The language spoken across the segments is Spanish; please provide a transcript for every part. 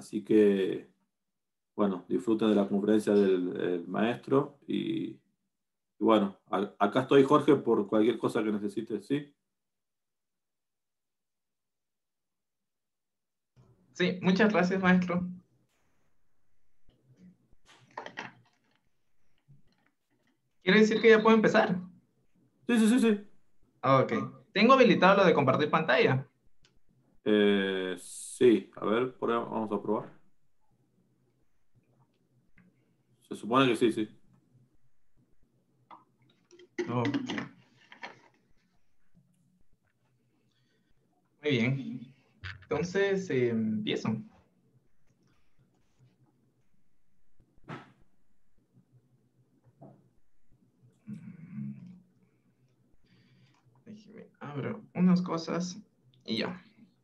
Así que, bueno, disfruten de la conferencia del maestro y bueno, acá estoy, Jorge, por cualquier cosa que necesites, ¿sí? Sí, muchas gracias, maestro. ¿Quiere decir que ya puedo empezar? Sí, sí, sí, sí. Ok. Tengo habilitado lo de compartir pantalla. Sí, a ver, vamos a probar. Se supone que sí, sí. Ok. Muy bien. Entonces, empiezo. Déjeme abro unas cosas y ya.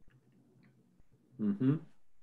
Ujú.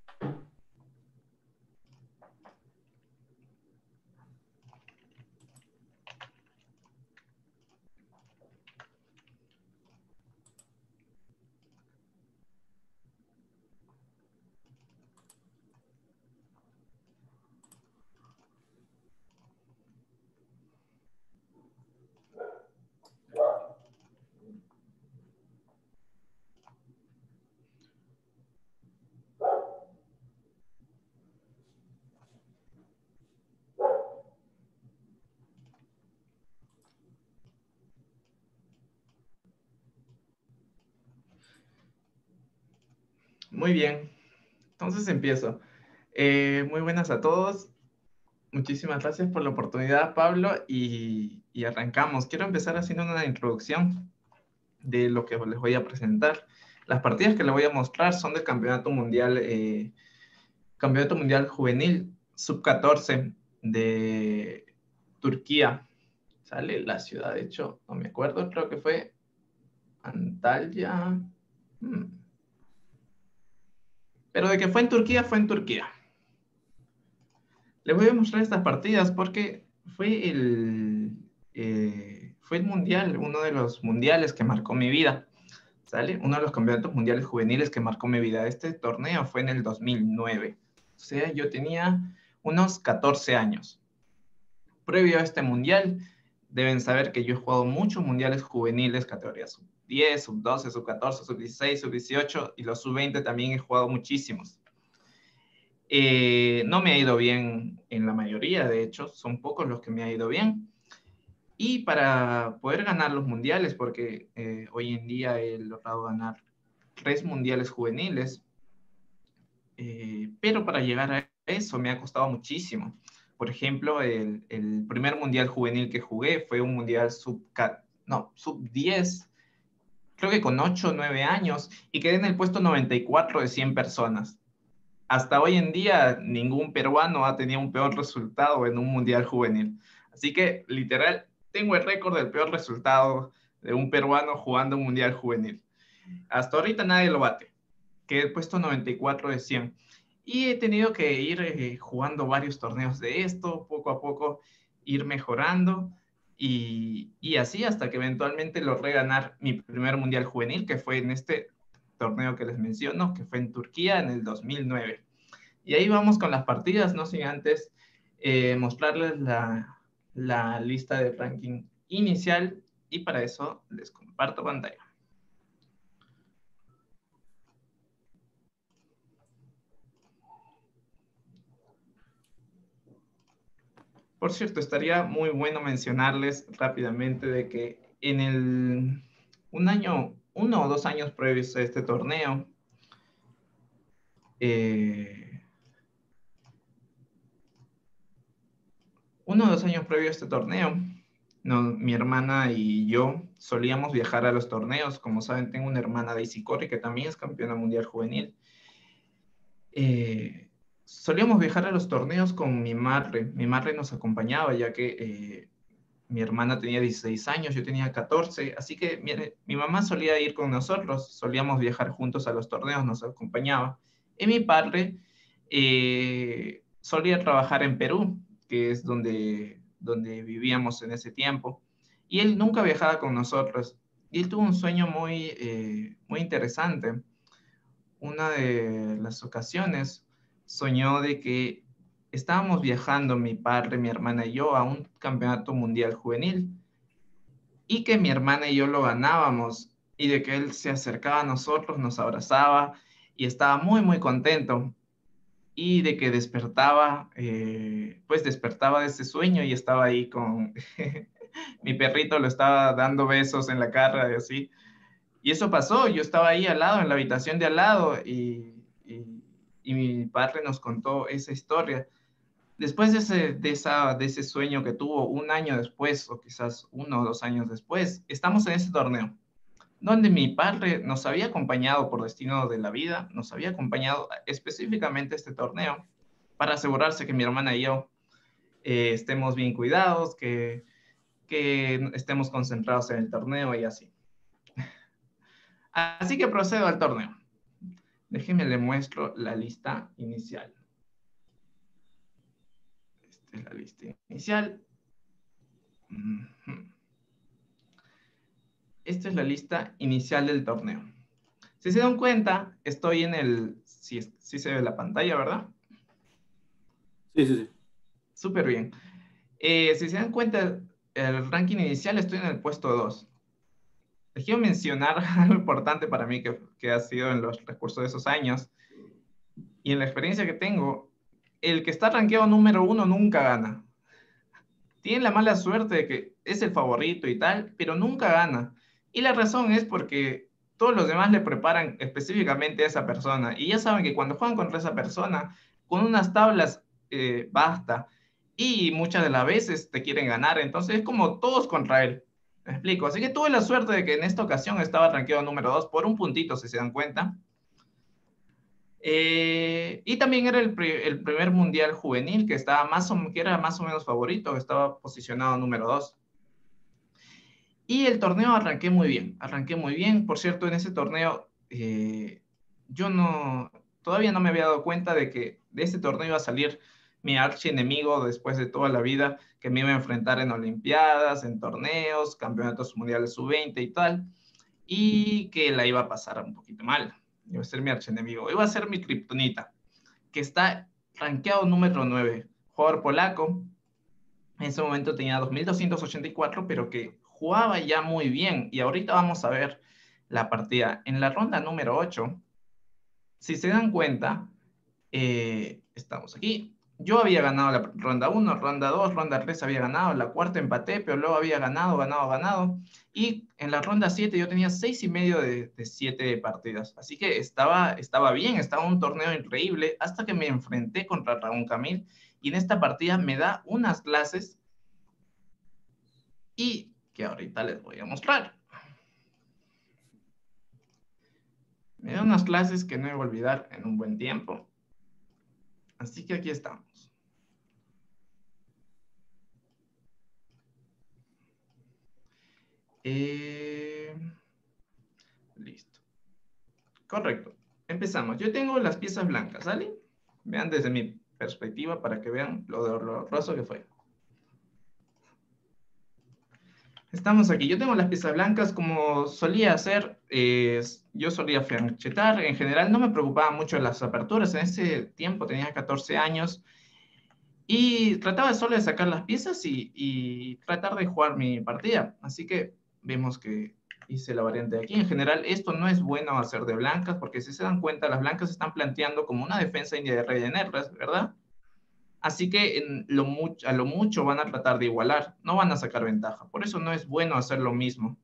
Muy bien. Entonces empiezo. Muy buenas a todos. Muchísimas gracias por la oportunidad, Pablo, y arrancamos. Quiero empezar haciendo una introducción de lo que les voy a presentar. Las partidas que les voy a mostrar son del Campeonato Mundial Juvenil Sub-14 de Turquía. Sale la ciudad, de hecho, no me acuerdo, creo que fue Antalya. Pero de que fue en Turquía, fue en Turquía. Les voy a mostrar estas partidas porque fue el mundial, uno de los mundiales que marcó mi vida. ¿Sale? Uno de los campeonatos mundiales juveniles que marcó mi vida. Este torneo fue en el 2009. O sea, yo tenía unos 14 años. Previo a este mundial, deben saber que yo he jugado muchos mundiales juveniles, categorías sub-10, sub-12, sub-14, sub-16, sub-18 y los sub-20 también he jugado muchísimos. No me ha ido bien en la mayoría, de hecho, son pocos los que me ha ido bien. Y para poder ganar los mundiales, porque hoy en día he logrado ganar 3 mundiales juveniles, pero para llegar a eso me ha costado muchísimo. Por ejemplo, el primer mundial juvenil que jugué fue un mundial sub-10, creo que con 8 o 9 años, y quedé en el puesto 94 de 100 personas. Hasta hoy en día, ningún peruano ha tenido un peor resultado en un mundial juvenil. Así que, literal, tengo el récord del peor resultado de un peruano jugando un mundial juvenil. Hasta ahorita nadie lo bate. Quedé puesto 94 de 100. Y he tenido que ir jugando varios torneos de esto, poco a poco ir mejorando y así hasta que eventualmente logré ganar mi primer mundial juvenil, que fue en este torneo que les menciono, que fue en Turquía en el 2009. Y ahí vamos con las partidas, no sin antes mostrarles la lista de ranking inicial y para eso les comparto pantalla. Por cierto, estaría muy bueno mencionarles rápidamente de que uno o dos años previos a este torneo, eh, mi hermana y yo solíamos viajar a los torneos. Como saben, tengo una hermana, Daisy Corri, que también es campeona mundial juvenil. Solíamos viajar a los torneos con mi madre. Mi madre nos acompañaba, ya que mi hermana tenía 16 años, yo tenía 14, así que mi mamá solía ir con nosotros, solíamos viajar juntos a los torneos, nos acompañaba. Y mi padre solía trabajar en Perú, que es donde vivíamos en ese tiempo, y él nunca viajaba con nosotros. Y él tuvo un sueño muy interesante. Una de las ocasiones soñó de que estábamos viajando, mi padre, mi hermana y yo, a un campeonato mundial juvenil, y que mi hermana y yo lo ganábamos, y de que él se acercaba a nosotros, nos abrazaba, y estaba muy, muy contento, y de que despertaba, pues despertaba de ese sueño y estaba ahí con mi perrito, lo estaba dando besos en la cara y así. Y eso pasó, yo estaba ahí al lado, en la habitación de al lado, y mi padre nos contó esa historia. Después de ese sueño que tuvo un año después, o quizás 1 o 2 años después, estamos en ese torneo, donde mi padre nos había acompañado por destino de la vida, nos había acompañado específicamente a este torneo para asegurarse que mi hermana y yo estemos bien cuidados, que estemos concentrados en el torneo y así. Así que procedo al torneo. Déjenme le muestro la lista inicial. Esta es la lista inicial. Esta es la lista inicial del torneo. Si se dan cuenta, estoy en el... Sí, sí se ve la pantalla, ¿verdad? Sí, sí, sí. Súper bien. Si se dan cuenta, el ranking inicial estoy en el puesto 2. Les quiero mencionar algo importante para mí que ha sido en los recursos de esos años y en la experiencia que tengo. El que está rankeado número 1 nunca gana. Tiene la mala suerte de que es el favorito y tal, pero nunca gana. Y la razón es porque todos los demás le preparan específicamente a esa persona. Y ya saben que cuando juegan contra esa persona, con unas tablas basta. Y muchas de las veces te quieren ganar. Entonces es como todos contra él. ¿Me explico? Así que tuve la suerte de que en esta ocasión estaba rankeado número 2 por un puntito, si se dan cuenta. Y también era el primer mundial juvenil que era más o menos favorito, que estaba posicionado número 2. Y el torneo arranqué muy bien. Por cierto, en ese torneo yo todavía no me había dado cuenta de que de ese torneo iba a salir mi archienemigo después de toda la vida, que me iba a enfrentar en Olimpiadas, en torneos, campeonatos mundiales sub-20 y tal, y que la iba a pasar un poquito mal. Iba a ser mi archienemigo, iba a ser mi kriptonita, que está rankeado número 9, jugador polaco. En ese momento tenía 2.284, pero que jugaba ya muy bien. Y ahorita vamos a ver la partida. En la ronda número 8, si se dan cuenta, estamos aquí. Yo había ganado la ronda 1, ronda 2, ronda 3 había ganado, la cuarta empaté, pero luego había ganado. Y en la ronda 7 yo tenía 6,5 de 7 partidas. Así que estaba bien, estaba un torneo increíble, hasta que me enfrenté contra Raúl Camil. Y en esta partida me da unas clases y que ahorita les voy a mostrar. Me da unas clases que no voy a olvidar en un buen tiempo. Así que aquí estamos. Listo. Correcto. Empezamos. Yo tengo las piezas blancas, ¿sale? Vean desde mi perspectiva para que vean lo horroroso que fue. Estamos aquí. Yo tengo las piezas blancas como solía hacer. Yo solía flanchetar. En general no me preocupaba mucho las aperturas. En ese tiempo tenía 14 años. Y trataba solo de sacar las piezas y tratar de jugar mi partida. Así que vemos que hice la variante de aquí. En general, esto no es bueno hacer de blancas, porque si se dan cuenta, las blancas están planteando como una defensa india de rey de negras, ¿verdad? Así que a lo mucho van a tratar de igualar, no van a sacar ventaja. Por eso no es bueno hacer lo mismo.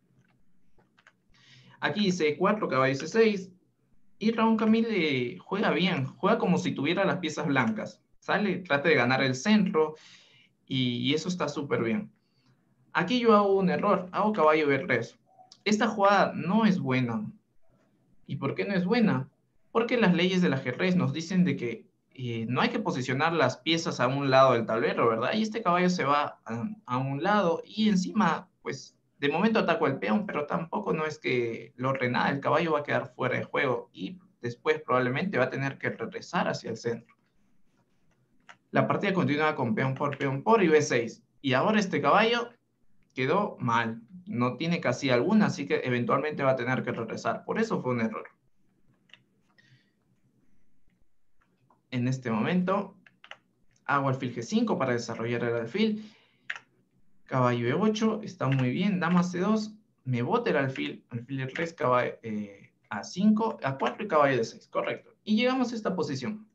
Aquí hice 4, caballo C6. Y Raúl Camille juega bien, juega como si tuviera las piezas blancas. Sale, trata de ganar el centro y eso está súper bien. Aquí yo hago un error, hago caballo B3. Esta jugada no es buena. ¿Y por qué no es buena? Porque las leyes del ajedrez nos dicen de que no hay que posicionar las piezas a un lado del tablero, ¿verdad? Y este caballo se va a un lado y encima, pues, de momento ataco al peón, pero tampoco no es que lo renada, el caballo va a quedar fuera de juego y después probablemente va a tener que regresar hacia el centro. La partida continúa con peón por y B6. Y ahora este caballo quedó mal. No tiene casi alguna, así que eventualmente va a tener que regresar. Por eso fue un error. En este momento hago alfil G5 para desarrollar el alfil. Caballo E8, está muy bien. Dama C2, me bota el alfil. Alfil E3, caballo A5, A4 y caballo D6. Correcto. Y llegamos a esta posición.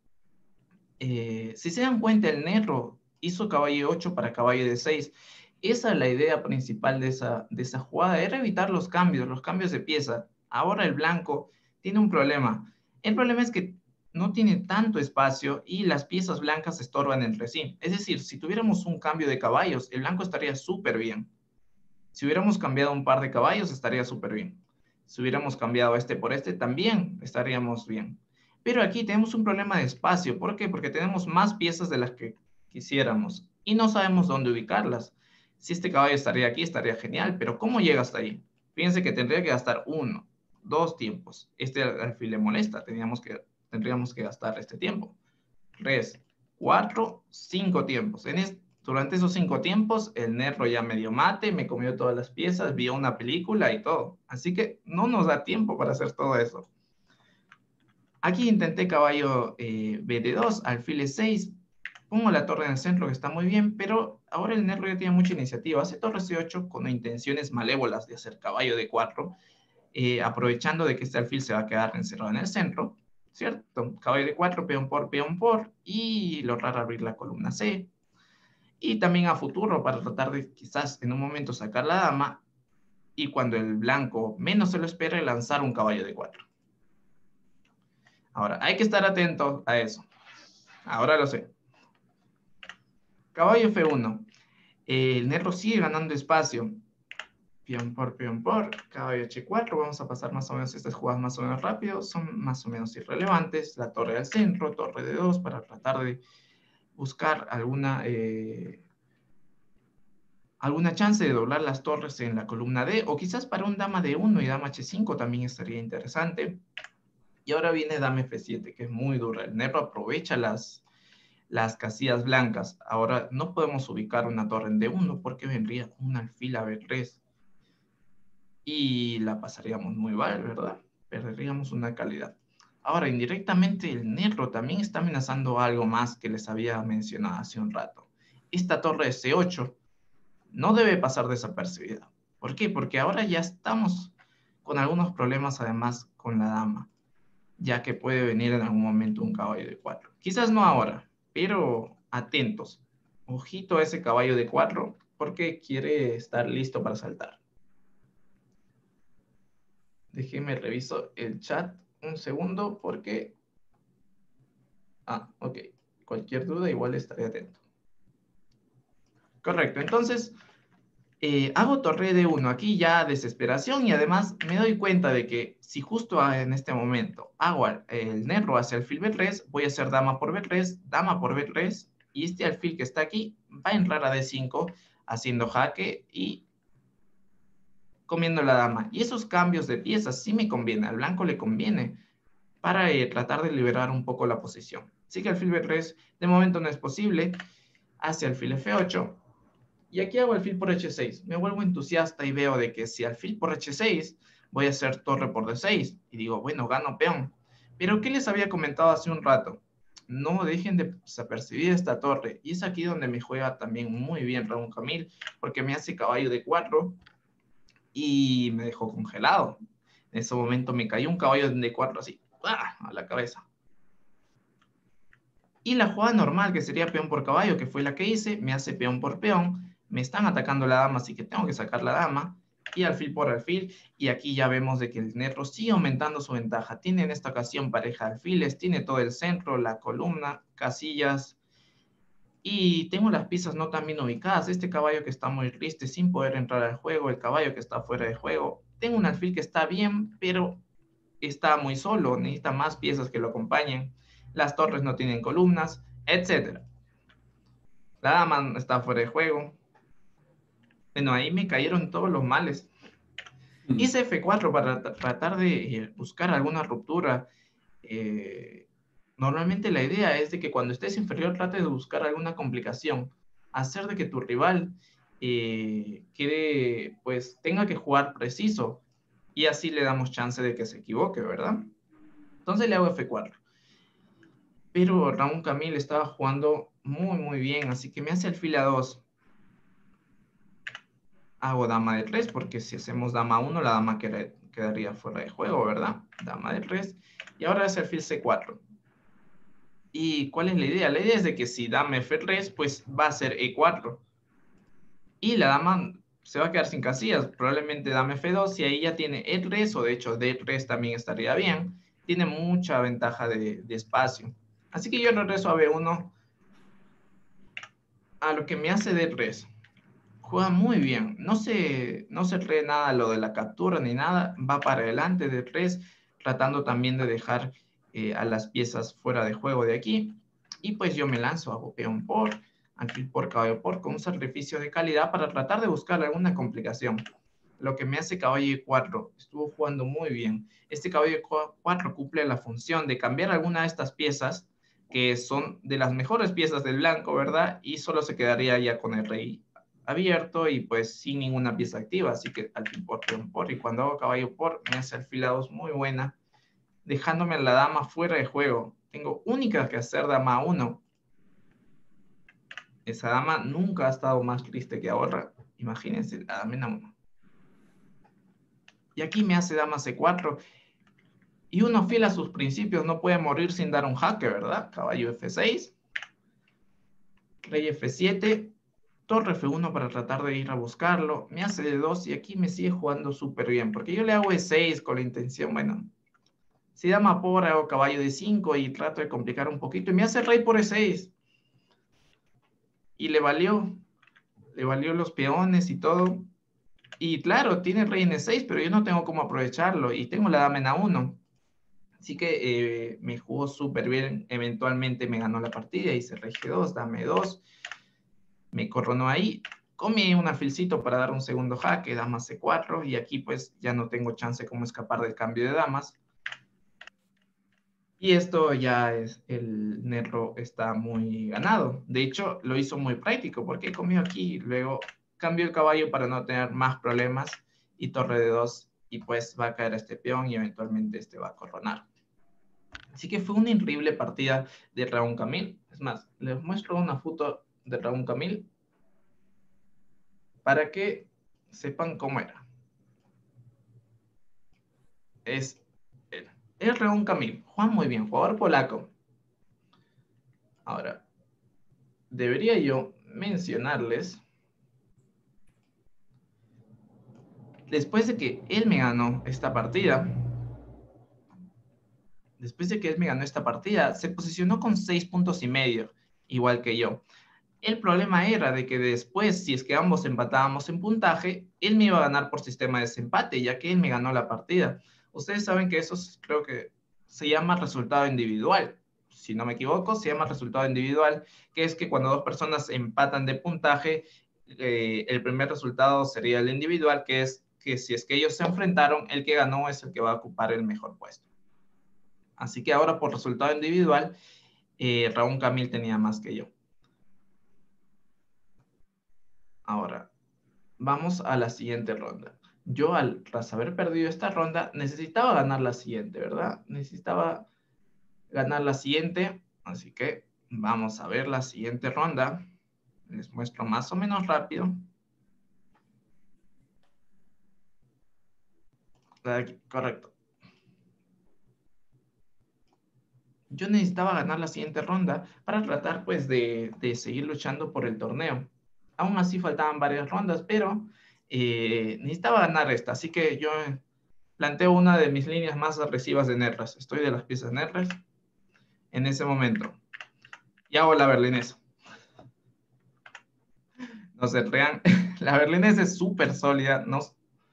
Si se dan cuenta, el negro hizo caballo E8 para caballo D6. Esa es la idea principal de esa jugada, era evitar los cambios de pieza. Ahora el blanco tiene un problema. El problema es que no tiene tanto espacio y las piezas blancas estorban entre sí. Es decir, si tuviéramos un cambio de caballos, el blanco estaría súper bien. Si hubiéramos cambiado un par de caballos, estaría súper bien. Si hubiéramos cambiado este por este, también estaríamos bien. Pero aquí tenemos un problema de espacio. ¿Por qué? Porque tenemos más piezas de las que quisiéramos y no sabemos dónde ubicarlas. Si este caballo estaría aquí, estaría genial, pero ¿cómo llega hasta ahí? Fíjense que tendría que gastar 1, 2 tiempos. Este alfil le molesta, tendríamos que gastar este tiempo. 3, 4, 5 tiempos. Durante esos 5 tiempos, el negro ya me dio mate, me comió todas las piezas, vio una película y todo. Así que no nos da tiempo para hacer todo eso. Aquí intenté caballo BD2, alfil E6, pongo la torre en el centro que está muy bien, pero ahora el negro ya tiene mucha iniciativa. Hace torre C8 con intenciones malévolas de hacer caballo D4, aprovechando de que este alfil se va a quedar encerrado en el centro, ¿cierto? Caballo D4, peón por, y lograr abrir la columna C. Y también a futuro para tratar de quizás en un momento sacar la dama y cuando el blanco menos se lo espere lanzar un caballo D4. Ahora, hay que estar atento a eso. Ahora lo sé. Caballo F1. El negro sigue ganando espacio. Peón por, caballo H4. Vamos a pasar más o menos estas jugadas más o menos rápido. Son más o menos irrelevantes. La torre al centro, torre de 2 para tratar de buscar alguna chance de doblar las torres en la columna D. O quizás para un dama D1 y dama H5 también estaría interesante. Y ahora viene dama F7, que es muy dura. El negro aprovecha las casillas blancas. Ahora no podemos ubicar una torre en D1 porque vendría un alfil a B3 y la pasaríamos muy mal, ¿verdad? Perderíamos una calidad. Ahora, indirectamente, el negro también está amenazando algo más que les había mencionado hace un rato. Esta torre de C8 no debe pasar desapercibida. ¿Por qué? Porque ahora ya estamos con algunos problemas además con la dama, ya que puede venir en algún momento un caballo de 4. Quizás no ahora, pero atentos. Ojito a ese caballo de 4 porque quiere estar listo para saltar. Déjeme reviso el chat un segundo porque... ok. Cualquier duda igual estaré atento. Correcto, entonces hago torre de 1 aquí ya desesperación y además me doy cuenta de que si justo en este momento hago el negro hacia alfil B3, voy a hacer dama por B3 y este alfil que está aquí va a entrar a D5 haciendo jaque y comiendo la dama. Y esos cambios de piezas sí me conviene, al blanco le conviene para tratar de liberar un poco la posición. Así que alfil B3 de momento no es posible, hacia alfil F8 y aquí hago alfil por H6. Me vuelvo entusiasta y veo de que si alfil por H6 voy a hacer torre por D6 y digo, bueno, gano peón. Pero ¿qué les había comentado hace un rato? No dejen de desapercibir esta torre. Y es aquí donde me juega también muy bien Raúl Camil, porque me hace caballo de 4 y me dejó congelado. En ese momento me cayó un caballo de 4 así, ¡ah!, a la cabeza. Y la jugada normal, que sería peón por caballo, que fue la que hice, me hace peón por peón. Me están atacando la dama, así que tengo que sacar la dama. Y alfil por alfil. Y aquí ya vemos de que el negro sigue aumentando su ventaja. Tiene en esta ocasión pareja de alfiles, tiene todo el centro, la columna, casillas. Y tengo las piezas no tan bien ubicadas. Este caballo que está muy triste sin poder entrar al juego. El caballo que está fuera de juego. Tengo un alfil que está bien, pero está muy solo. Necesita más piezas que lo acompañen. Las torres no tienen columnas, etc. La dama está fuera de juego. Bueno, ahí me cayeron todos los males. Hice F4 para tratar de buscar alguna ruptura. Normalmente la idea es de que cuando estés inferior trates de buscar alguna complicación. Hacer de que tu rival pues tenga que jugar preciso. Y así le damos chance de que se equivoque, ¿verdad? Entonces le hago F4. pero Raúl Camil estaba jugando muy bien, así que me hace alfil A2. Hago dama de 3, porque si hacemos dama 1, la dama quedaría fuera de juego, ¿verdad? Dama de 3. Y ahora es alfil C4. ¿Y cuál es la idea? La idea es de que si dama F3, pues va a ser E4. Y la dama se va a quedar sin casillas. Probablemente dama F2, y ahí ya tiene E3, o de hecho D3 también estaría bien. Tiene mucha ventaja de espacio. Así que yo regreso a B1 a lo que me hace D3. Juega muy bien. No se cree nada lo de la captura ni nada. Va para adelante D3, tratando también de dejar a las piezas fuera de juego de aquí. Y pues yo me lanzo, hago peón por, alfil por, caballo por, con un sacrificio de calidad para tratar de buscar alguna complicación. Lo que me hace caballo E4. Estuvo jugando muy bien. Este caballo E4 cumple la función de cambiar alguna de estas piezas, que son de las mejores piezas del blanco, ¿verdad? Y solo se quedaría ya con el rey abierto y pues sin ninguna pieza activa. Así que alfil por, peón por, y cuando hago caballo por, me hace alfil A2 muy buena, dejándome a la dama fuera de juego. Tengo única que hacer dama 1. Esa dama nunca ha estado más triste que ahora. Imagínense, la dama 1. Y aquí me hace dama C4. Y uno fiel a sus principios no puede morir sin dar un jaque, ¿verdad? Caballo F6. Rey F7. Torre F1 para tratar de ir a buscarlo. Me hace D2 y aquí me sigue jugando súper bien. Porque yo le hago E6 con la intención, bueno, si dama por, hago caballo D5 y trato de complicar un poquito. Y me hace rey por E6. Y le valió los peones y todo. Y claro, tiene rey en E6, pero yo no tengo cómo aprovecharlo. Y tengo la dama en A1. Así que me jugó súper bien. Eventualmente me ganó la partida. Hice rey G2, dame 2. Me coronó ahí. Comí un alfilcito para dar un segundo jaque, dama C4. Y aquí pues ya no tengo chance como escapar del cambio de damas. Y esto ya es, el negro está muy ganado. De hecho, lo hizo muy práctico porque comió aquí. Luego cambió el caballo para no tener más problemas. Y torre de 2. Y pues va a caer este peón y eventualmente este va a coronar. Así que fue una increíble partida de Raúl Camil. Es más, les muestro una foto de Raúl Camil para que sepan cómo era. Es Raúl Camil. Juega muy bien, jugador polaco. Ahora, debería yo mencionarles, después de que él me ganó esta partida, se posicionó con 6 puntos y medio, igual que yo. El problema era de que después, si es que ambos empatábamos en puntaje, él me iba a ganar por sistema de desempate, ya que él me ganó la partida. Ustedes saben que eso creo que se llama resultado individual. Si no me equivoco, se llama resultado individual, que es que cuando dos personas empatan de puntaje, el primer resultado sería el individual, que es que si es que ellos se enfrentaron, el que ganó es el que va a ocupar el mejor puesto. Así que ahora por resultado individual, Raúl Camil tenía más que yo. Ahora, vamos a la siguiente ronda. Yo, tras haber perdido esta ronda, necesitaba ganar la siguiente, ¿verdad? Necesitaba ganar la siguiente, así que vamos a ver la siguiente ronda. Les muestro más o menos rápido. Aquí, correcto. Yo necesitaba ganar la siguiente ronda para tratar, pues, de seguir luchando por el torneo. Aún así faltaban varias rondas, pero necesitaba ganar esta, así que yo planteo una de mis líneas más agresivas de Netras. Estoy de las piezas Netras en ese momento. Y hago la berlinesa. No se crean, la berlinesa es súper sólida, ¿no?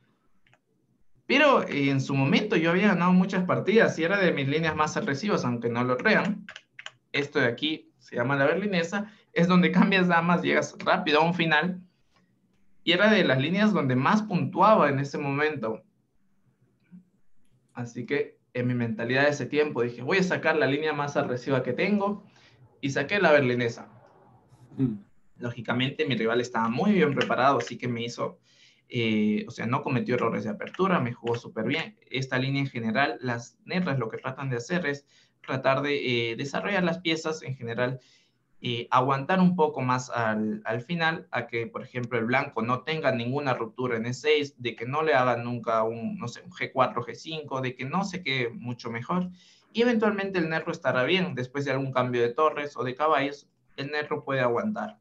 Pero en su momento yo había ganado muchas partidas y era de mis líneas más agresivas, aunque no lo crean. Esto de aquí se llama la berlinesa, es donde cambias damas, llegas rápido a un final. Y era de las líneas donde más puntuaba en ese momento. Así que en mi mentalidad de ese tiempo dije, voy a sacar la línea más agresiva que tengo y saqué la berlinesa. Lógicamente mi rival estaba muy bien preparado, así que me hizo o sea, no cometió errores de apertura, me jugó súper bien. Esta línea en general, las negras lo que tratan de hacer es tratar de desarrollar las piezas en general, aguantar un poco más al final, a que, por ejemplo, el blanco no tenga ninguna ruptura en E6, de que no le hagan nunca un, no sé, un G4, G5, de que no se quede mucho mejor, y eventualmente el negro estará bien, después de algún cambio de torres o de caballos, el negro puede aguantar.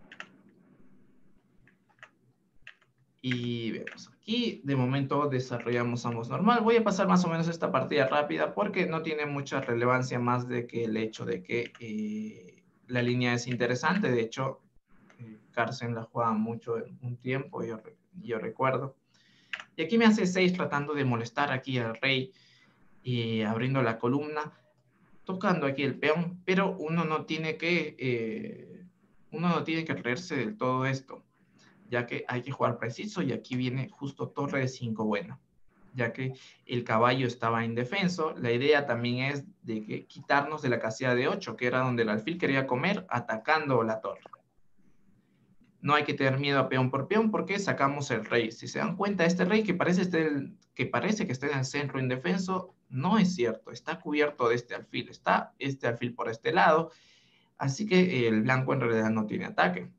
Y vemos aquí, de momento desarrollamos ambos normal. Voy a pasar más o menos esta partida rápida porque no tiene mucha relevancia más de que el hecho de que la línea es interesante. De hecho, Carlsen la jugaba mucho en un tiempo, yo recuerdo. Y aquí me hace 6 tratando de molestar aquí al rey, abriendo la columna, tocando aquí el peón, pero uno no tiene que creerse del todo esto, ya que hay que jugar preciso, y aquí viene justo torre de 5 bueno, ya que el caballo estaba indefenso. La idea también es de que quitarnos de la casilla de 8, que era donde el alfil quería comer, atacando la torre. No hay que tener miedo a peón por peón porque sacamos el rey. Si se dan cuenta, este rey que parece que está en el centro indefenso, no es cierto, está cubierto de este alfil, está este alfil por este lado, así que el blanco en realidad no tiene ataque.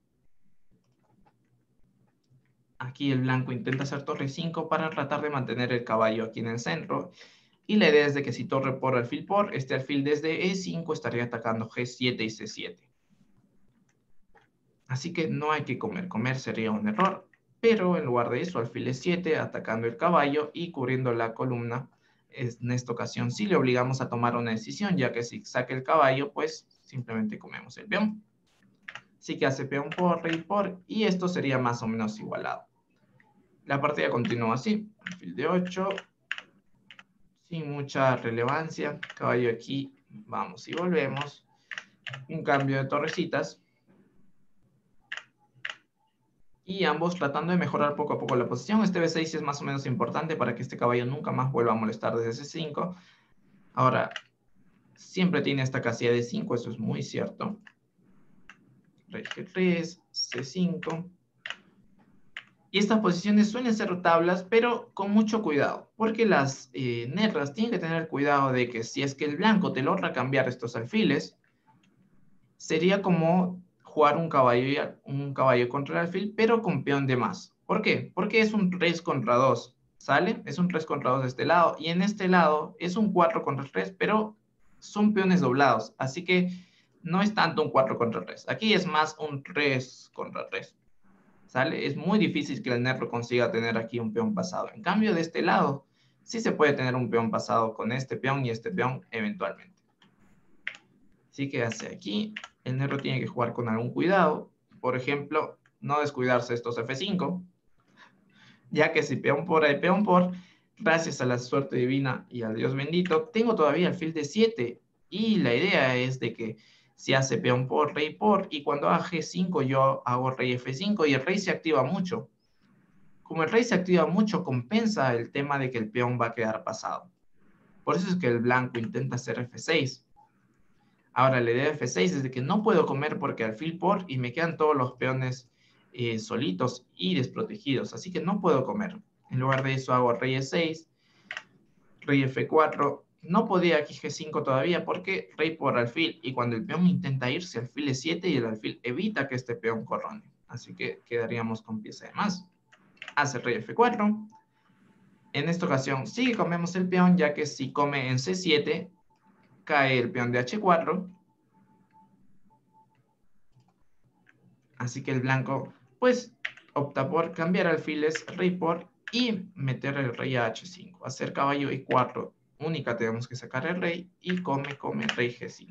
Aquí el blanco intenta hacer torre 5 para tratar de mantener el caballo aquí en el centro. Y la idea es de que si torre por alfil por, este alfil desde E5 estaría atacando G7 y C7. Así que no hay que comer. Comer sería un error. Pero en lugar de eso, alfil E7 atacando el caballo y cubriendo la columna. En esta ocasión sí le obligamos a tomar una decisión, ya que si saca el caballo, pues simplemente comemos el peón. Así que hace peón por, rey por, y esto sería más o menos igualado. La partida continúa así, alfil de 8, sin mucha relevancia, caballo aquí, vamos y volvemos, un cambio de torrecitas, y ambos tratando de mejorar poco a poco la posición. Este B6 es más o menos importante para que este caballo nunca más vuelva a molestar desde C5. Ahora, siempre tiene esta casilla de 5, eso es muy cierto. Rey G3, C5. Y estas posiciones suelen ser tablas, pero con mucho cuidado, porque las negras tienen que tener cuidado de que si es que el blanco te logra cambiar estos alfiles, sería como jugar un caballo contra el alfil, pero con peón de más. ¿Por qué? Porque es un 3 contra 2, ¿sale? Es un 3 contra 2 de este lado, y en este lado es un 4 contra 3, pero son peones doblados, así que no es tanto un 4 contra 3. Aquí es más un 3 contra 3. ¿Sale? Es muy difícil que el negro consiga tener aquí un peón pasado. En cambio, de este lado, sí se puede tener un peón pasado con este peón y este peón eventualmente. Así que hace aquí, el negro tiene que jugar con algún cuidado. Por ejemplo, no descuidarse estos F5, ya que si peón por hay peón por, gracias a la suerte divina y al Dios bendito, tengo todavía alfil de 7. Y la idea es de que si hace peón por, rey por, y cuando haga G5 yo hago rey F5 y el rey se activa mucho. Como el rey se activa mucho, compensa el tema de que el peón va a quedar pasado. Por eso es que el blanco intenta hacer F6. Ahora, la idea de F6 es de que no puedo comer porque alfil por y me quedan todos los peones solitos y desprotegidos. Así que no puedo comer. En lugar de eso hago rey E6, rey F4. No podía aquí G5 todavía porque rey por alfil. Y cuando el peón intenta irse, alfil E7 y el alfil evita que este peón corone. Así que quedaríamos con pieza de más. Hace rey F4. En esta ocasión sí comemos el peón, ya que si come en C7, cae el peón de H4. Así que el blanco, pues, opta por cambiar alfiles, rey por, y meter el rey a H5. Hacer caballo I4. Única tenemos que sacar el rey, y come rey G5.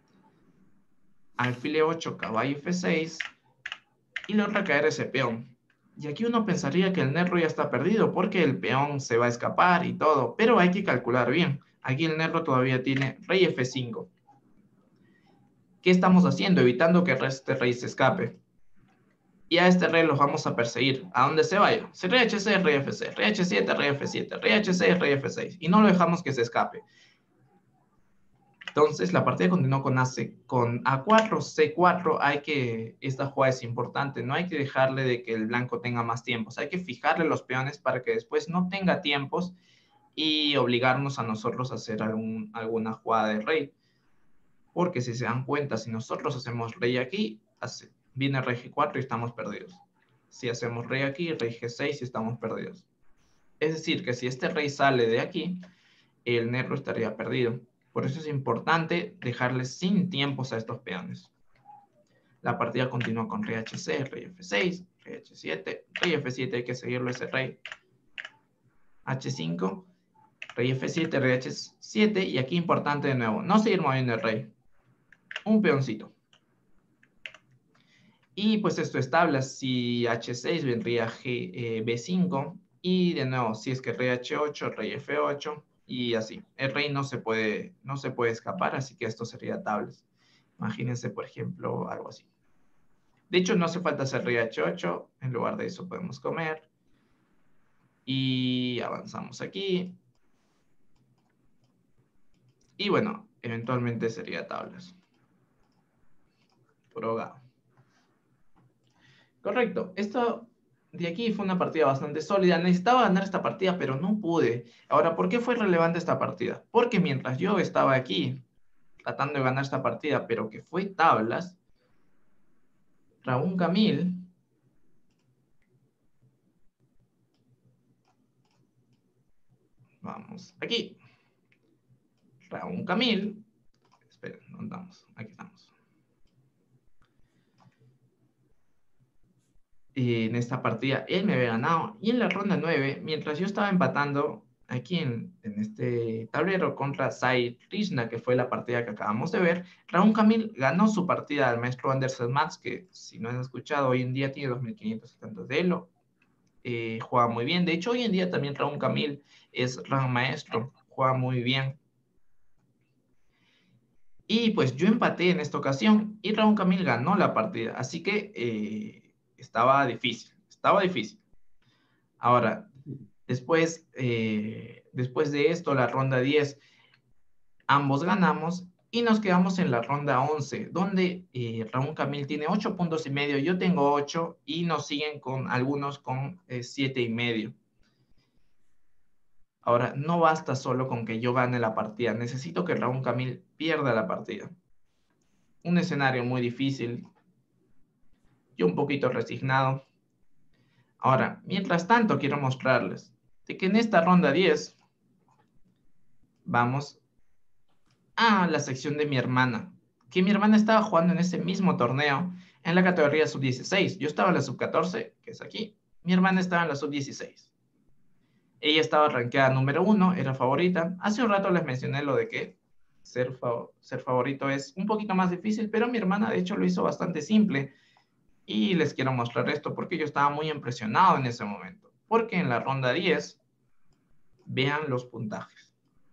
Alfil E8, caballo F6, y logra caer ese peón. Y aquí uno pensaría que el negro ya está perdido porque el peón se va a escapar y todo, pero hay que calcular bien. Aquí el negro todavía tiene rey F5. ¿Qué estamos haciendo? Evitando que este rey se escape. Y a este rey los vamos a perseguir, a donde se vaya. Si rey H6, rey F6, rey H7, rey F7, rey H6, rey F6. Y no lo dejamos que se escape. Entonces, la partida continuó con A4, C4. Esta jugada es importante. No hay que dejarle de que el blanco tenga más tiempos. Hay que fijarle los peones para que después no tenga tiempos y obligarnos a nosotros a hacer alguna jugada de rey. Porque si se dan cuenta, si nosotros hacemos rey aquí, viene rey G4 y estamos perdidos. Si hacemos rey aquí, rey G6 y estamos perdidos. Es decir, que si este rey sale de aquí, el negro estaría perdido. Por eso es importante dejarles sin tiempos a estos peones. La partida continúa con rey HC, rey F6, rey H7, rey F7, hay que seguirlo ese rey. H5, rey F7, rey H7, y aquí importante de nuevo, no seguir moviendo el rey. Un peoncito. Y pues esto es tabla. Si H6 vendría B5, y de nuevo, si es que rey H8, rey F8, y así. El rey no se puede escapar, así que esto sería tablas. Imagínense, por ejemplo, algo así. De hecho, no hace falta hacer rey H8, en lugar de eso podemos comer. Y avanzamos aquí. Y bueno, eventualmente sería tablas. Programa. Correcto. Esto de aquí fue una partida bastante sólida. Necesitaba ganar esta partida, pero no pude. Ahora, ¿por qué fue relevante esta partida? Porque mientras yo estaba aquí tratando de ganar esta partida, pero que fue tablas, Raúl Camil vamos aquí. Raúl Camil. Esperen, ¿dónde estamos? Aquí estamos. En esta partida él me había ganado. Y en la ronda 9, mientras yo estaba empatando aquí en este tablero contra Sai Krishna, que fue la partida que acabamos de ver, Raúl Camil ganó su partida al maestro Anderson Mats, que si no han escuchado, hoy en día tiene 2500 de elo. Juega muy bien. De hecho, hoy en día también Raúl Camil es gran maestro. Juega muy bien. Y pues yo empaté en esta ocasión y Raúl Camil ganó la partida. Así que estaba difícil. Estaba difícil. Ahora, después de esto, la ronda 10, ambos ganamos y nos quedamos en la ronda 11, donde Raúl Camil tiene 8 puntos y medio, yo tengo 8 y nos siguen con algunos con 7 y medio. Ahora, no basta solo con que yo gane la partida, necesito que Raúl Camil pierda la partida. Un escenario muy difícil, yo un poquito resignado. Ahora, mientras tanto, quiero mostrarles de que en esta ronda 10 vamos a la sección de mi hermana, que mi hermana estaba jugando en ese mismo torneo en la categoría sub-16. Yo estaba en la sub-14, que es aquí. Mi hermana estaba en la sub-16. Ella estaba rankeada número 1, era favorita. Hace un rato les mencioné lo de que ser favorito es un poquito más difícil, pero mi hermana de hecho lo hizo bastante simple. Y les quiero mostrar esto porque yo estaba muy impresionado en ese momento. Porque en la ronda 10, vean los puntajes.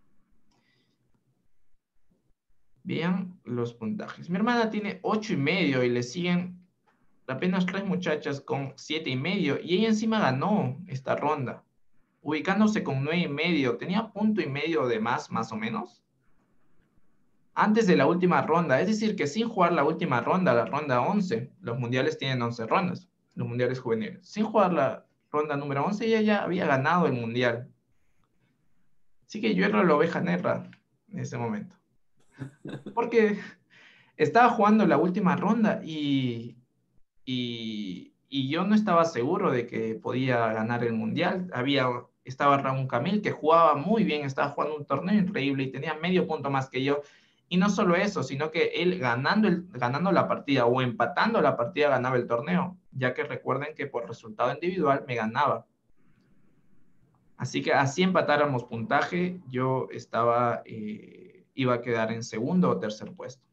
Vean los puntajes. Mi hermana tiene 8 y medio y le siguen apenas 3 muchachas con 7 y medio. Y ella encima ganó esta ronda, ubicándose con 9 y medio. Tenía punto y medio de más o menos, antes de la última ronda. Es decir, que sin jugar la última ronda, la ronda 11, los mundiales tienen 11 rondas, los mundiales juveniles. Sin jugar la ronda número 11, ella ya había ganado el mundial. Así que yo era la oveja negra en ese momento. Porque estaba jugando la última ronda y yo no estaba seguro de que podía ganar el mundial. Estaba Raúl Camil, que jugaba muy bien, estaba jugando un torneo increíble y tenía medio punto más que yo. Y no solo eso, sino que él ganando la partida o empatando la partida ganaba el torneo, ya que recuerden que por resultado individual me ganaba. Así que así empatáramos puntaje, yo iba a quedar en segundo o tercer puesto.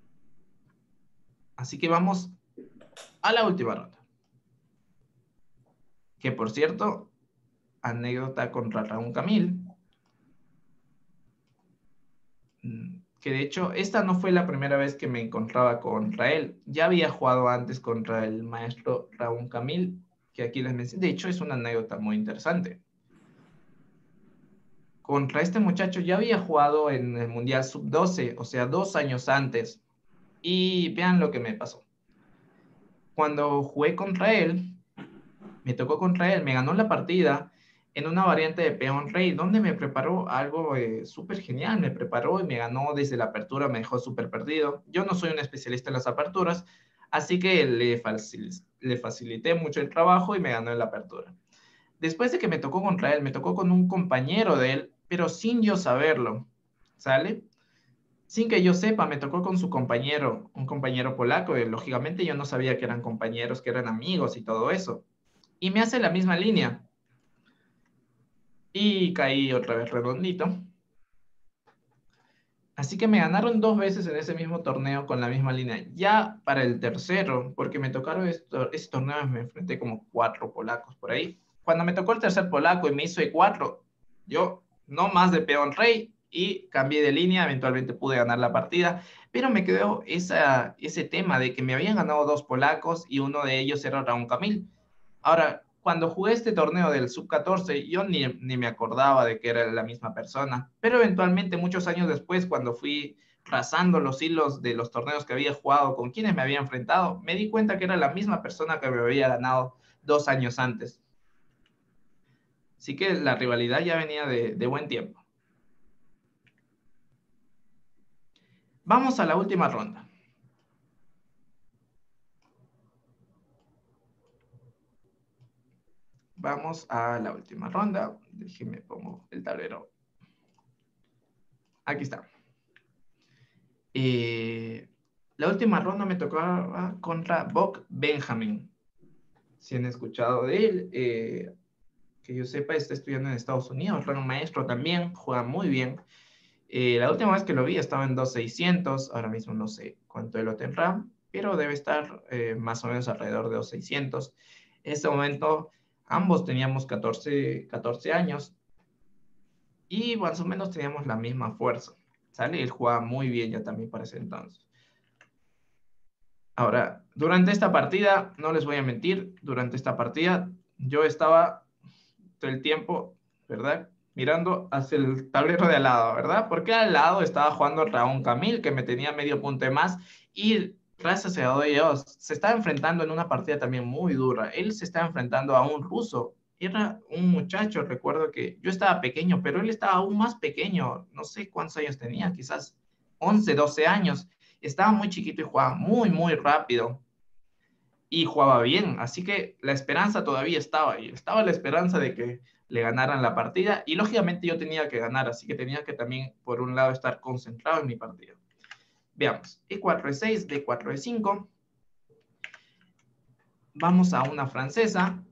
Así que vamos a la última ronda. Que por cierto, anécdota contra Raúl Camil, que de hecho esta no fue la primera vez que me encontraba contra él. Ya había jugado antes contra el maestro Raúl Camil, que aquí les mencioné. De hecho es una anécdota muy interesante. contra este muchacho ya había jugado en el Mundial Sub-12, o sea, 2 años antes. Y vean lo que me pasó. Cuando jugué contra él, me tocó contra él, me ganó la partida en una variante de peón rey, donde me preparó algo súper genial, me preparó y me ganó desde la apertura, me dejó súper perdido. Yo no soy un especialista en las aperturas, así que le facilité mucho el trabajo y me ganó en la apertura. Después de que me tocó contra él, me tocó con un compañero de él, pero sin yo saberlo, ¿sale? Sin que yo sepa, me tocó con su compañero, un compañero polaco, y lógicamente yo no sabía que eran compañeros, que eran amigos y todo eso. Y me hace la misma línea. Y caí otra vez redondito. Así que me ganaron 2 veces en ese mismo torneo con la misma línea. Ya para el tercero, porque me tocaron ese torneo, me enfrenté como 4 polacos por ahí. Cuando me tocó el tercer polaco y me hizo E4, yo no más de peón rey y cambié de línea. Eventualmente pude ganar la partida, pero me quedó ese tema de que me habían ganado 2 polacos y uno de ellos era Raúl Camil. Ahora, cuando jugué este torneo del Sub-14, yo ni me acordaba de que era la misma persona, pero eventualmente, muchos años después, cuando fui trazando los hilos de los torneos que había jugado, con quienes me había enfrentado, me di cuenta que era la misma persona que me había ganado 2 años antes. Así que la rivalidad ya venía de buen tiempo. Vamos a la última ronda. Vamos a la última ronda. Déjenme pongo el tablero. Aquí está. La última ronda me tocaba contra Bob Benjamin. Si han escuchado de él, que yo sepa, está estudiando en Estados Unidos, era un maestro también, juega muy bien. La última vez que lo vi estaba en 2.600, ahora mismo no sé cuánto él lo tendrá, pero debe estar más o menos alrededor de 2.600. En este momento ambos teníamos 14 años y más o menos teníamos la misma fuerza. ¿Sale? Él jugaba muy bien ya también para ese entonces. Ahora, durante esta partida, no les voy a mentir, durante esta partida yo estaba todo el tiempo, ¿verdad? Mirando hacia el tablero de al lado, ¿verdad? Porque al lado estaba jugando Raúl Camil, que me tenía medio punto de más, y gracias a Dios, se estaba enfrentando en una partida también muy dura. Él se estaba enfrentando a un ruso. Era un muchacho, recuerdo que yo estaba pequeño, pero él estaba aún más pequeño, no sé cuántos años tenía, quizás 11, 12 años. Estaba muy chiquito y jugaba muy, muy rápido y jugaba bien, así que la esperanza todavía estaba ahí, estaba la esperanza de que le ganaran la partida y lógicamente yo tenía que ganar, así que tenía que también por un lado estar concentrado en mi partida. Veamos, E4, E6, D4, E5, vamos a una francesa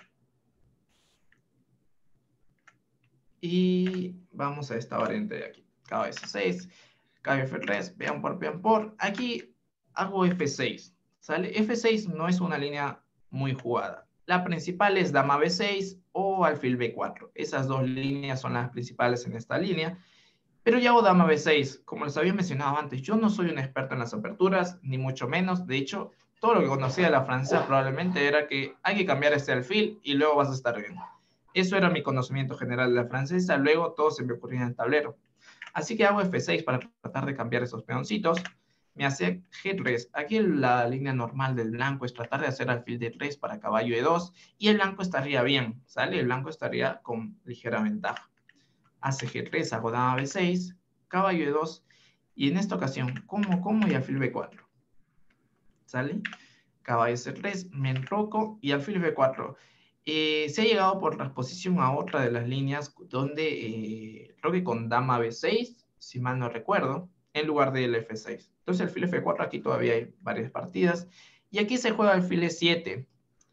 y vamos a esta variante de aquí, caballo F6, caballo F3, peón por, aquí hago F6, ¿sale? F6 no es una línea muy jugada. La principal es dama B6 o alfil B4. Esas dos líneas son las principales en esta línea. Pero ya hago dama B6. Como les había mencionado antes, yo no soy un experto en las aperturas, ni mucho menos. De hecho, todo lo que conocía de la francesa probablemente era que hay que cambiar este alfil y luego vas a estar bien. Eso era mi conocimiento general de la francesa. Luego todo se me ocurría en el tablero. Así que hago F6 para tratar de cambiar esos peoncitos. Me hace G3. Aquí la línea normal del blanco es tratar de hacer alfil de 3 para caballo E2 y el blanco estaría bien, ¿sale? El blanco estaría con ligera ventaja. Hace G3, hago dama B6, caballo E2 y en esta ocasión como y alfil B4. ¿Sale? Caballo C3, me enroco y alfil B4. Se ha llegado por transposición a otra de las líneas donde creo que con dama B6, si mal no recuerdo, en lugar del F6. Entonces alfil F4 aquí todavía hay varias partidas. Y aquí se juega alfil E7.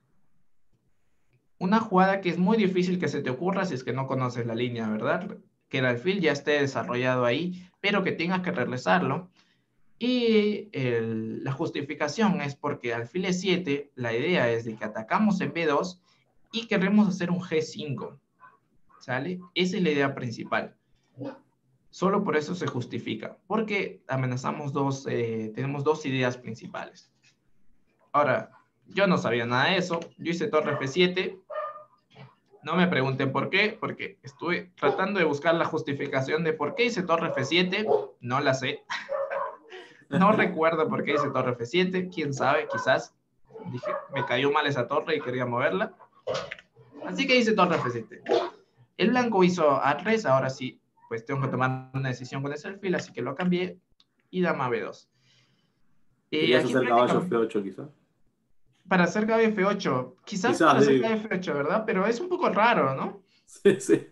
Una jugada que es muy difícil que se te ocurra si es que no conoces la línea, ¿verdad? Que el alfil ya esté desarrollado ahí, pero que tengas que regresarlo. Y la justificación es porque alfil E7, la idea es de que atacamos en B2 y queremos hacer un G5, ¿sale? Esa es la idea principal. Solo por eso se justifica, porque amenazamos tenemos dos ideas principales. Ahora, yo no sabía nada de eso, yo hice torre F7 No me pregunten por qué, porque estuve tratando de buscar la justificación de por qué hice torre F7, no la sé. No recuerdo por qué hice torre F7, quién sabe, quizás dije, me cayó mal esa torre y quería moverla. Así que hice torre F7. El blanco hizo A3, ahora sí, pues tengo que tomar una decisión con ese alfil, así que lo cambié. Y dama B2. Querías Aquí hacer caballo prácticamente, F8 quizás. para hacer caballo F8, quizás Quizás, para hacer digo. caballo F8, ¿verdad? Pero es un poco raro, ¿no? Sí, sí.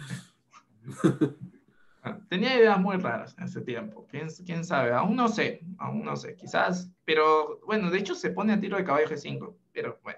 Tenía ideas muy raras en ese tiempo. ¿Quién sabe? Aún no sé, quizás. Pero bueno, de hecho se pone a tiro de caballo G5. Pero bueno.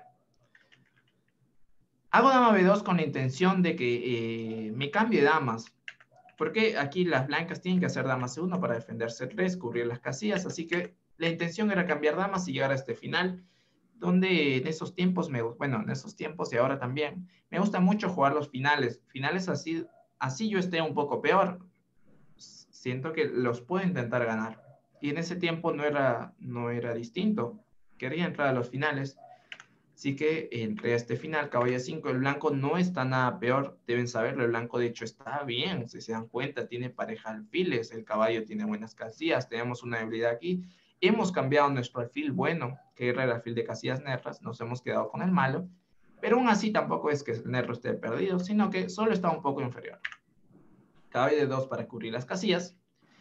Hago dama B2 con la intención de que me cambie damas. Porque aquí las blancas tienen que hacer dama C1 para defender C3, cubrir las casillas. Así que la intención era cambiar damas y llegar a este final. Donde en esos tiempos, bueno, en esos tiempos y ahora también, me gusta mucho jugar los finales. Finales así yo esté un poco peor, siento que los puedo intentar ganar. Y en ese tiempo no era distinto. Quería entrar a los finales. Así que entré a este final, caballo 5. El blanco no está nada peor, deben saberlo. El blanco, de hecho, está bien. Si se dan cuenta, tiene pareja alfiles. El caballo tiene buenas casillas. Tenemos una debilidad aquí. Hemos cambiado nuestro alfil bueno, que era el alfil de casillas negras. Nos hemos quedado con el malo. Pero aún así tampoco es que el negro esté perdido, sino que solo está un poco inferior. Caballo de 2 para cubrir las casillas.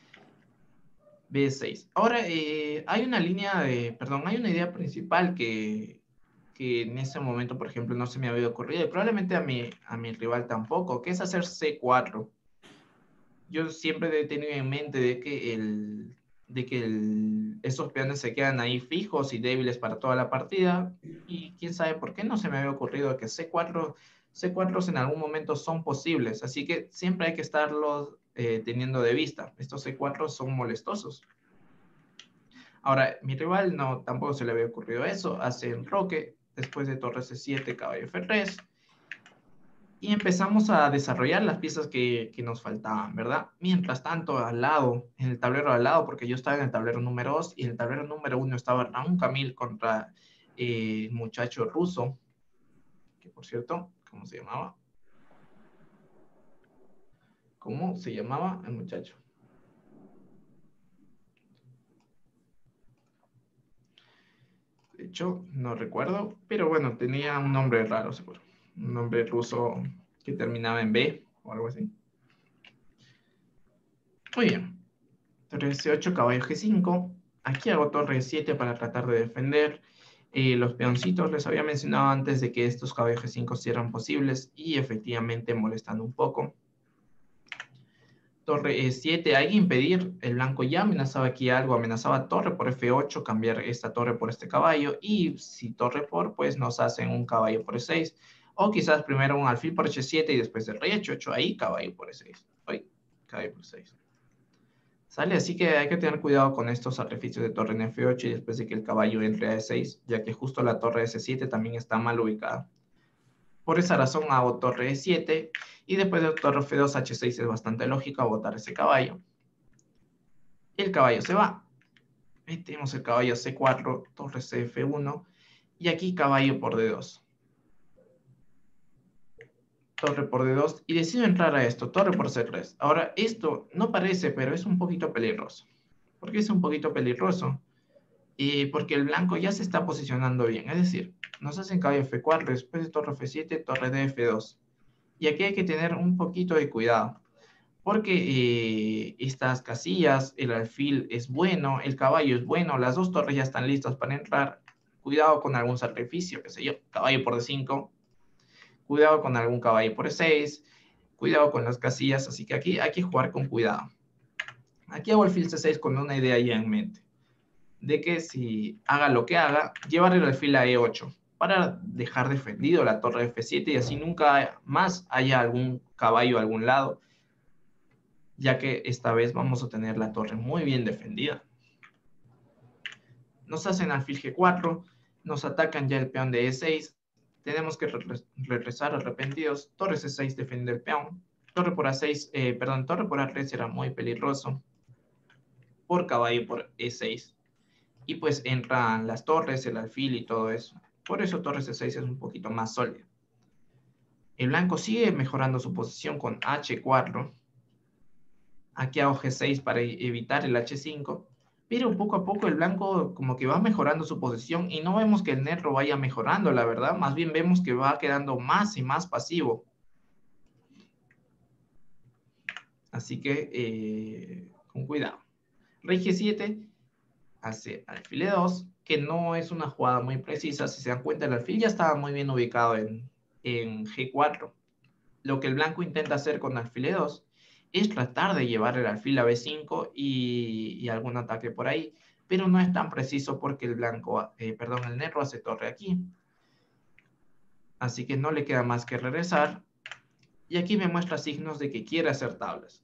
B6. Ahora, hay una línea perdón, hay una idea principal que en ese momento, por ejemplo, no se me había ocurrido y probablemente a mi rival tampoco, que es hacer C4. Yo siempre he tenido en mente esos peones se quedan ahí fijos y débiles para toda la partida y quién sabe por qué no se me había ocurrido que C4 en algún momento son posibles, así que siempre hay que estarlos teniendo de vista. Estos C4 son molestosos. Ahora, mi rival no, tampoco se le había ocurrido eso, hace enroque, después de torre C7, caballo F3, y empezamos a desarrollar las piezas que nos faltaban, ¿verdad? Mientras tanto, al lado, en el tablero al lado, porque yo estaba en el tablero número 2 y en el tablero número 1 estaba Raúl Camil contra el muchacho ruso, que por cierto, ¿cómo se llamaba? ¿Cómo se llamaba el muchacho? De hecho, no recuerdo, pero bueno, tenía un nombre raro, seguro. Un nombre ruso que terminaba en B o algo así. Muy bien. Torre C8, caballo G5. Aquí hago torre E7 para tratar de defender. Los peoncitos les había mencionado antes de que estos caballos G5 sí eran posibles y efectivamente molestando un poco. Torre E7, hay que impedir, el blanco ya amenazaba aquí algo, amenazaba torre por F8, cambiar esta torre por este caballo, y si torre por, pues nos hacen un caballo por E6, o quizás primero un alfil por H7 y después el rey H8, ahí caballo por E6, hoy caballo por E6. ¿Sale? Así que hay que tener cuidado con estos sacrificios de torre en F8 y después de que el caballo entre a E6, ya que justo la torre S7 también está mal ubicada. Por esa razón hago torre E7 y después de torre F2, H6 es bastante lógico botar ese caballo. El caballo se va. Ahí tenemos el caballo C4, torre CF1 y aquí caballo por D2. Torre por D2 y decido entrar a esto, torre por C3. Ahora, esto no parece, pero es un poquito peligroso. ¿Por qué es un poquito peligroso? Porque el blanco ya se está posicionando bien. Es decir, nos hacen caballo F4, después de torre F7, torre de F2. Y aquí hay que tener un poquito de cuidado. Porque estas casillas, el alfil es bueno, el caballo es bueno, las dos torres ya están listas para entrar. Cuidado con algún sacrificio, qué sé yo, caballo por D5. Cuidado con algún caballo por E6. Cuidado con las casillas, así que aquí hay que jugar con cuidado. Aquí hago alfil C6 con una idea ya en mente. De que si haga lo que haga, llevar el alfil a E8 para dejar defendido la torre F7 y así nunca más haya algún caballo a algún lado, ya que esta vez vamos a tener la torre muy bien defendida. Nos hacen alfil G4, nos atacan ya el peón de E6, tenemos que regresar arrepentidos, torre C6 defiende el peón, torre por A6, torre por A3 era muy peligroso, por caballo por E6. Y pues entran las torres, el alfil y todo eso. Por eso torre C6 es un poquito más sólida. El blanco sigue mejorando su posición con H4. Aquí hago G6 para evitar el H5. Pero poco a poco el blanco como que va mejorando su posición y no vemos que el negro vaya mejorando, la verdad. Más bien vemos que va quedando más y más pasivo. Así que con cuidado. Rey G7 hace alfil E2, que no es una jugada muy precisa. Si se dan cuenta, el alfil ya estaba muy bien ubicado en G4. Lo que el blanco intenta hacer con alfil E2 es tratar de llevar el alfil a B5 y algún ataque por ahí, pero no es tan preciso porque el blanco, perdón, el negro hace torre aquí. Así que no le queda más que regresar. Y aquí me muestra signos de que quiere hacer tablas.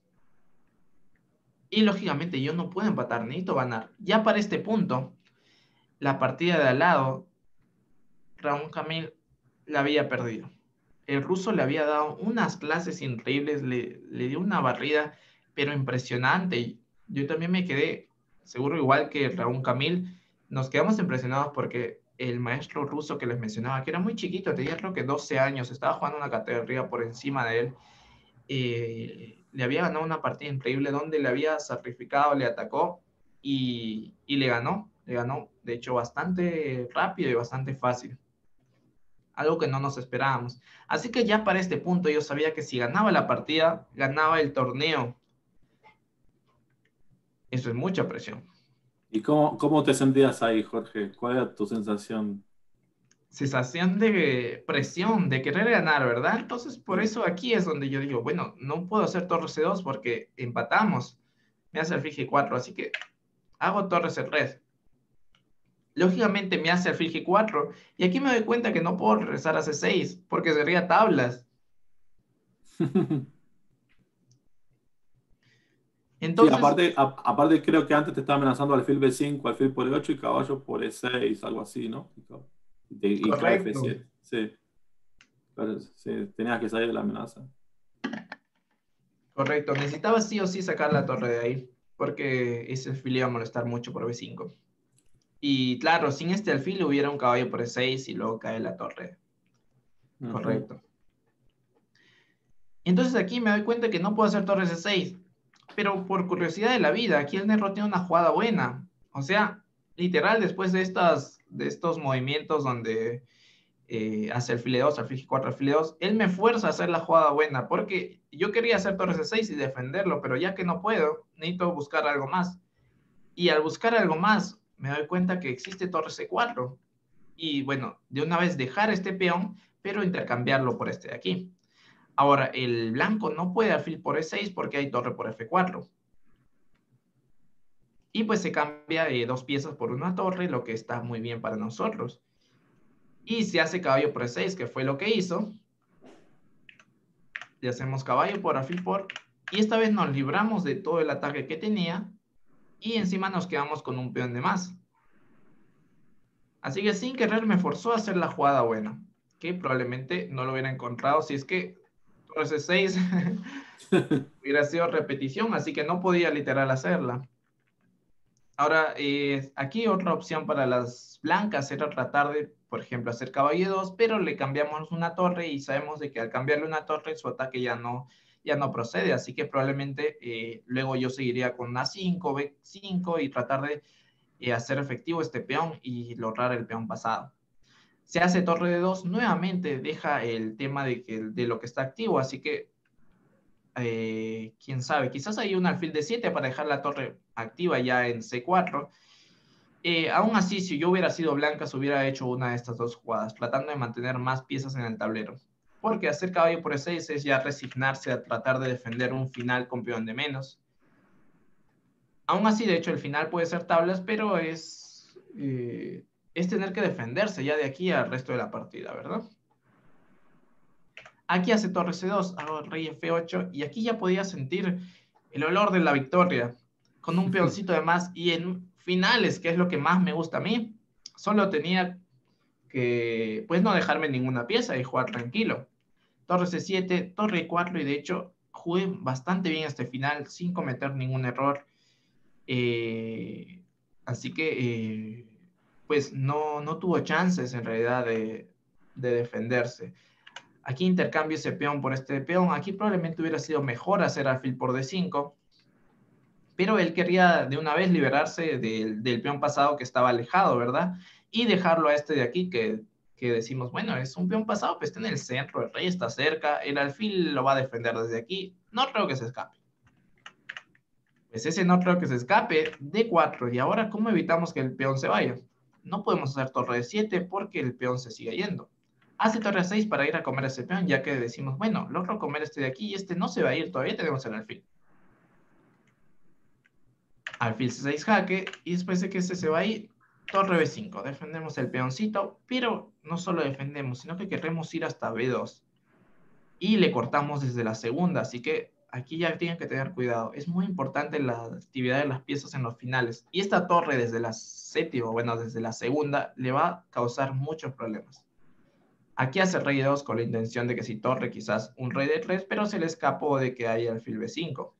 Y lógicamente yo no puedo empatar, necesito ganar. Ya para este punto, la partida de al lado, Raúl Camil la había perdido. El ruso le había dado unas clases increíbles, le dio una barrida, pero impresionante. Yo también me quedé, seguro igual que Raúl Camil, nos quedamos impresionados porque el maestro ruso que les mencionaba, que era muy chiquito, tenía creo que 12 años, estaba jugando una categoría por encima de él, le había ganado una partida increíble donde le había sacrificado, le atacó y le ganó, de hecho, bastante rápido y bastante fácil, algo que no nos esperábamos. Así que ya para este punto yo sabía que si ganaba la partida, ganaba el torneo. Eso es mucha presión. ¿Y cómo te sentías ahí, Jorge? ¿Cuál era tu sensación? Sensación de presión, de querer ganar, ¿verdad? Entonces, por Sí. eso aquí es donde yo digo, bueno, no puedo hacer torre C2 porque empatamos. Me hace el fil G4, así que hago torre C3. Lógicamente me hace alfil G4 y aquí me doy cuenta que no puedo regresar a C6 porque sería tablas. Sí, Entonces, aparte creo que antes te estaba amenazando alfil B5, alfil por E8 y caballo por E6, algo así, ¿no? Y cae correcto, F7. Sí, claro, sí, tenías que salir de la amenaza. correcto. Necesitaba sí o sí sacar la torre de ahí porque ese alfil iba a molestar mucho por B5. Y claro, sin este alfil hubiera un caballo por E6 y luego cae la torre. Ujú. Correcto. Entonces aquí me doy cuenta que no puedo hacer torre C6. Pero por curiosidad de la vida, aquí el negro tiene una jugada buena. O sea, literal, después de estos movimientos donde hace alfil E2, alfil G4, alfil E2, él me fuerza a hacer la jugada buena, porque yo quería hacer torre C6 y defenderlo, pero ya que no puedo, necesito buscar algo más. Y al buscar algo más, me doy cuenta que existe torre C4. Y bueno, de una vez dejar este peón, pero intercambiarlo por este de aquí. Ahora, el blanco no puede alfil por E6 porque hay torre por F4. Y pues se cambia dos piezas por una torre, lo que está muy bien para nosotros. Y se hace caballo por E6, que fue lo que hizo. Le hacemos caballo por alfil por. Y esta vez nos libramos de todo el ataque que tenía. Y encima nos quedamos con un peón de más. Así que sin querer me forzó a hacer la jugada buena. Que probablemente no lo hubiera encontrado si es que torre C6 hubiera sido repetición. Así que no podía literal hacerla. Ahora, aquí otra opción para las blancas era tratar de, por ejemplo, hacer caballo 2, pero le cambiamos una torre y sabemos de que al cambiarle una torre su ataque ya no procede, así que probablemente luego yo seguiría con A5, B5 y tratar de hacer efectivo este peón y lograr el peón pasado. Se hace torre de 2, nuevamente deja el tema de lo que está activo, así que quién sabe, quizás hay un alfil de 7 para dejar la torre activa ya en C4. Aún así, si yo hubiera sido blancas, hubiera hecho una de estas dos jugadas, tratando de mantener más piezas en el tablero. Porque hacer caballo por E6 es ya resignarse a tratar de defender un final con peón de menos. Aún así, de hecho, el final puede ser tablas, pero es tener que defenderse ya de aquí al resto de la partida, ¿verdad? Aquí hace torre C2, hago rey F8, y aquí ya podía sentir el olor de la victoria, con un peoncito de más, y en finales, que es lo que más me gusta a mí, solo tenía que pues no dejarme ninguna pieza y jugar tranquilo. Torre C7, torre E4 y de hecho jugué bastante bien este final sin cometer ningún error. Eh, así que pues no tuvo chances en realidad de defenderse. Aquí intercambio ese peón por este peón. Aquí probablemente hubiera sido mejor hacer alfil por D5, pero él quería de una vez liberarse del peón pasado que estaba alejado, ¿verdad? Y dejarlo a este de aquí que decimos, bueno, es un peón pasado, pues está en el centro, el rey está cerca, el alfil lo va a defender desde aquí, no creo que se escape. Pues ese no creo que se escape, D4, y ahora ¿cómo evitamos que el peón se vaya? No podemos hacer torre de 7 porque el peón se sigue yendo. Hace torre 6 para ir a comer ese peón, ya que decimos, bueno, logro comer este de aquí y este no se va a ir, todavía tenemos el alfil. Alfil C6 jaque, y después de que este se va a ir, torre B5. Defendemos el peoncito, pero no solo defendemos, sino que queremos ir hasta B2. Y le cortamos desde la segunda, así que aquí ya tienen que tener cuidado. Es muy importante la actividad de las piezas en los finales. Y esta torre desde la séptima, bueno, desde la segunda, le va a causar muchos problemas. Aquí hace rey de 2 con la intención de que si torre quizás un rey de 3, pero se le escapó de que hay alfil B5.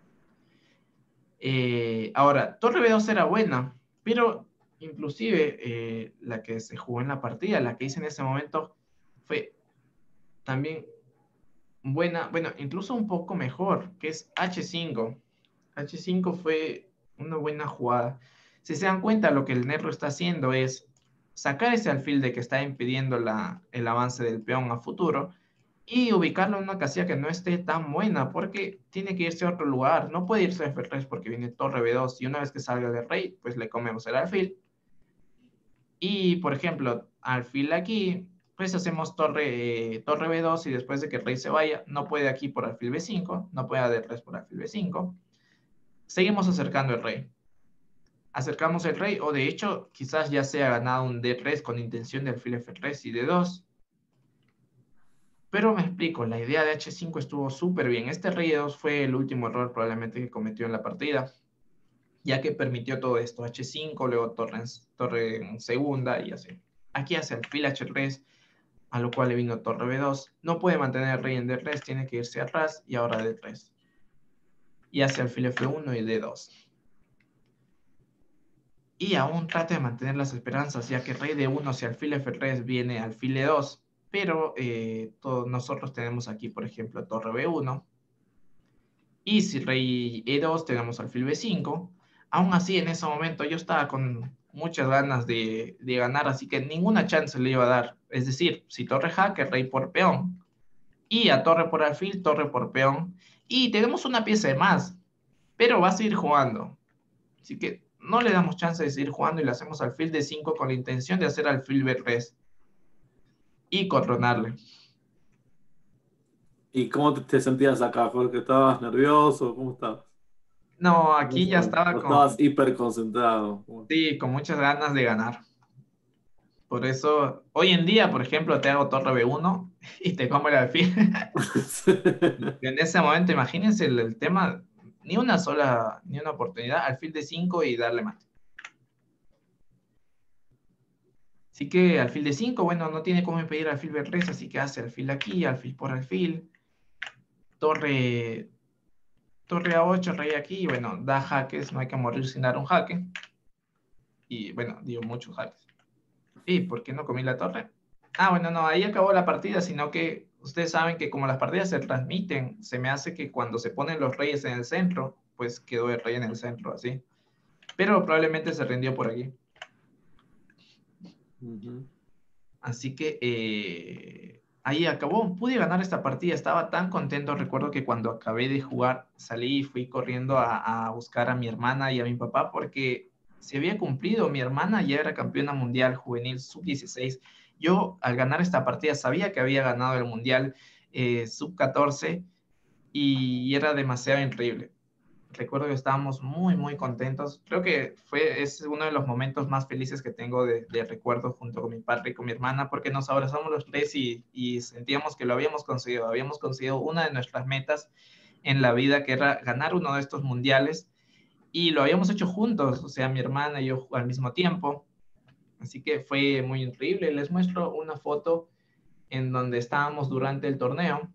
Ahora, torre B2 era buena, pero inclusive la que se jugó en la partida, la que hice en ese momento, fue también buena, bueno, incluso un poco mejor, que es H5. H5 fue una buena jugada. Si se dan cuenta, lo que el negro está haciendo es sacar ese alfil de que está impidiendo el avance del peón a futuro y ubicarlo en una casilla que no esté tan buena, porque tiene que irse a otro lugar. No puede irse a F3 porque viene torre B2 y una vez que salga del rey, pues le comemos el alfil. Y, por ejemplo, alfil aquí, pues hacemos torre B2 y después de que el rey se vaya, no puede aquí por alfil B5, no puede a D3 por alfil B5. Seguimos acercando el rey. Acercamos el rey, o de hecho, quizás ya se ha ganado un D3 con intención de alfil F3 y D2. Pero me explico, la idea de H5 estuvo súper bien. Este rey E2 fue el último error probablemente que cometió en la partida, ya que permitió todo esto. H5, luego torre en segunda y así. Aquí hace alfil H3, a lo cual le vino torre B2. No puede mantener el rey en D3, tiene que irse atrás y ahora D3. Y hace alfil F1 y D2. Y aún trata de mantener las esperanzas, ya que rey D1 si alfil F3 viene alfil E2. Pero todos nosotros tenemos aquí, por ejemplo, torre B1. Y si rey E2 tenemos alfil B5. Aún así, en ese momento yo estaba con muchas ganas de ganar, así que ninguna chance le iba a dar. Es decir, si torre jaque, rey por peón. Y a torre por alfil, torre por peón. Y tenemos una pieza de más, pero va a seguir jugando. Así que no le damos chance de seguir jugando y le hacemos alfil D5 con la intención de hacer alfil B3 y coronarle. ¿Y cómo te sentías acá, Jorge? ¿Estabas nervioso? ¿Cómo estabas? No, En aquí ese ya momento. estaba ¿O estabas con, hiper concentrado? sí, con muchas ganas de ganar. Por eso, hoy en día, por ejemplo, te hago torre B1 y te como el alfil. En ese momento, imagínense el tema, ni una oportunidad, alfil D5 y darle mate. Así que alfil D5, bueno, no tiene cómo impedir alfil B3, así que hace alfil aquí, alfil por alfil, torre, torre A8, rey aquí, y bueno, da jaques, no hay que morir sin dar un jaque. Y bueno, dio muchos jaques. ¿Y por qué no comí la torre? Ah, bueno, no, ahí acabó la partida, sino que ustedes saben que como las partidas se transmiten, se me hace que cuando se ponen los reyes en el centro, pues quedó el rey en el centro, así. Pero probablemente se rindió por aquí. Ujú. Así que ahí acabó. Pude ganar esta partida. Estaba tan contento. Recuerdo que cuando acabé de jugar, salí y fui corriendo a buscar a mi hermana y a mi papá porque se había cumplido. Mi hermana ya era campeona mundial juvenil sub-16. Yo, al ganar esta partida, sabía que había ganado el mundial sub-14 y era demasiado increíble. Recuerdo que estábamos muy, muy contentos. Creo que es uno de los momentos más felices que tengo de recuerdo junto con mi padre y con mi hermana, porque nos abrazamos los tres y sentíamos que lo habíamos conseguido. Habíamos conseguido una de nuestras metas en la vida, que era ganar uno de estos mundiales, y lo habíamos hecho juntos, o sea, mi hermana y yo al mismo tiempo. Así que fue muy increíble. Les muestro una foto en donde estábamos durante el torneo.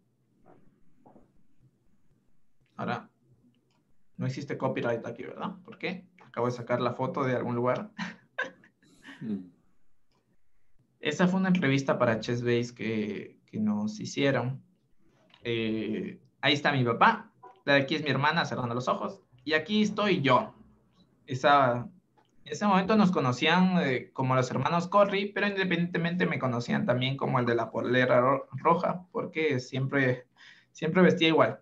Ahora, no existe copyright aquí, ¿verdad? ¿Por qué? Acabo de sacar la foto de algún lugar. Mm. Esa fue una entrevista para Chessbase que nos hicieron. Ahí está mi papá, de aquí es mi hermana cerrando los ojos, y aquí estoy yo. En ese momento nos conocían como los hermanos Corry, pero independientemente me conocían también como el de la polera roja, porque siempre vestía igual.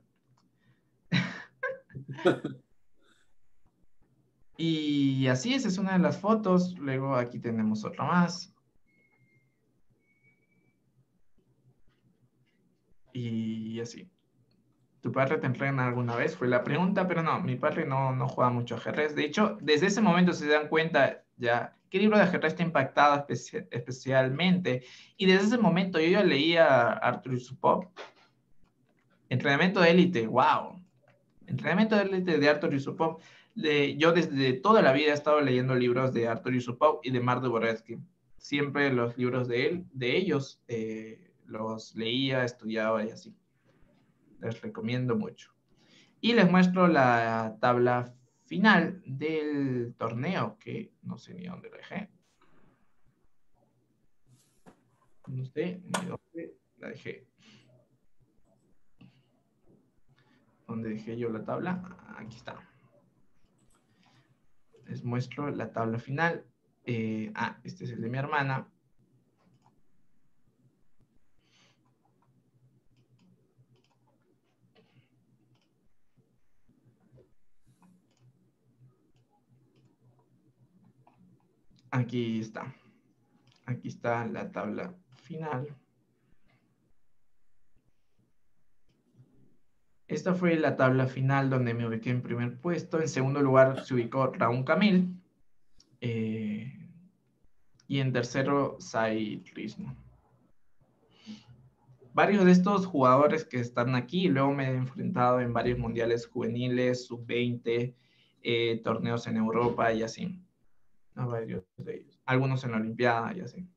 Y así esa es una de las fotos. Luego aquí tenemos otra más. Y así. ¿Tu padre te entrena alguna vez? Fue la pregunta, pero no, mi padre no juega mucho ajedrez. De hecho, desde ese momento se dan cuenta ya qué libro de ajedrez te ha impactado especialmente. Y desde ese momento yo ya leía Arthur Yusupov. Entrenamiento de élite, wow. Entrenamiento de élite de Arthur Yusupov. Yo desde toda la vida he estado leyendo libros de Arthur Yusupov y de Mark Dvoretsky. Siempre los libros de ellos, los leía, estudiaba y así. Les recomiendo mucho. Y les muestro la tabla final del torneo, que no sé ni dónde la dejé. No sé ni dónde la dejé. ¿Dónde dejé yo la tabla? Aquí está. Les muestro la tabla final. Este es el de mi hermana. Aquí está. Aquí está la tabla final. Esta fue la tabla final donde me ubiqué en primer puesto. En segundo lugar se ubicó Raúl Camil. Y en tercero, Sai Rizmo. Varios de estos jugadores que están aquí, luego me he enfrentado en varios mundiales juveniles, sub-20, torneos en Europa y así. A varios de ellos. Algunos en la Olimpiada y así.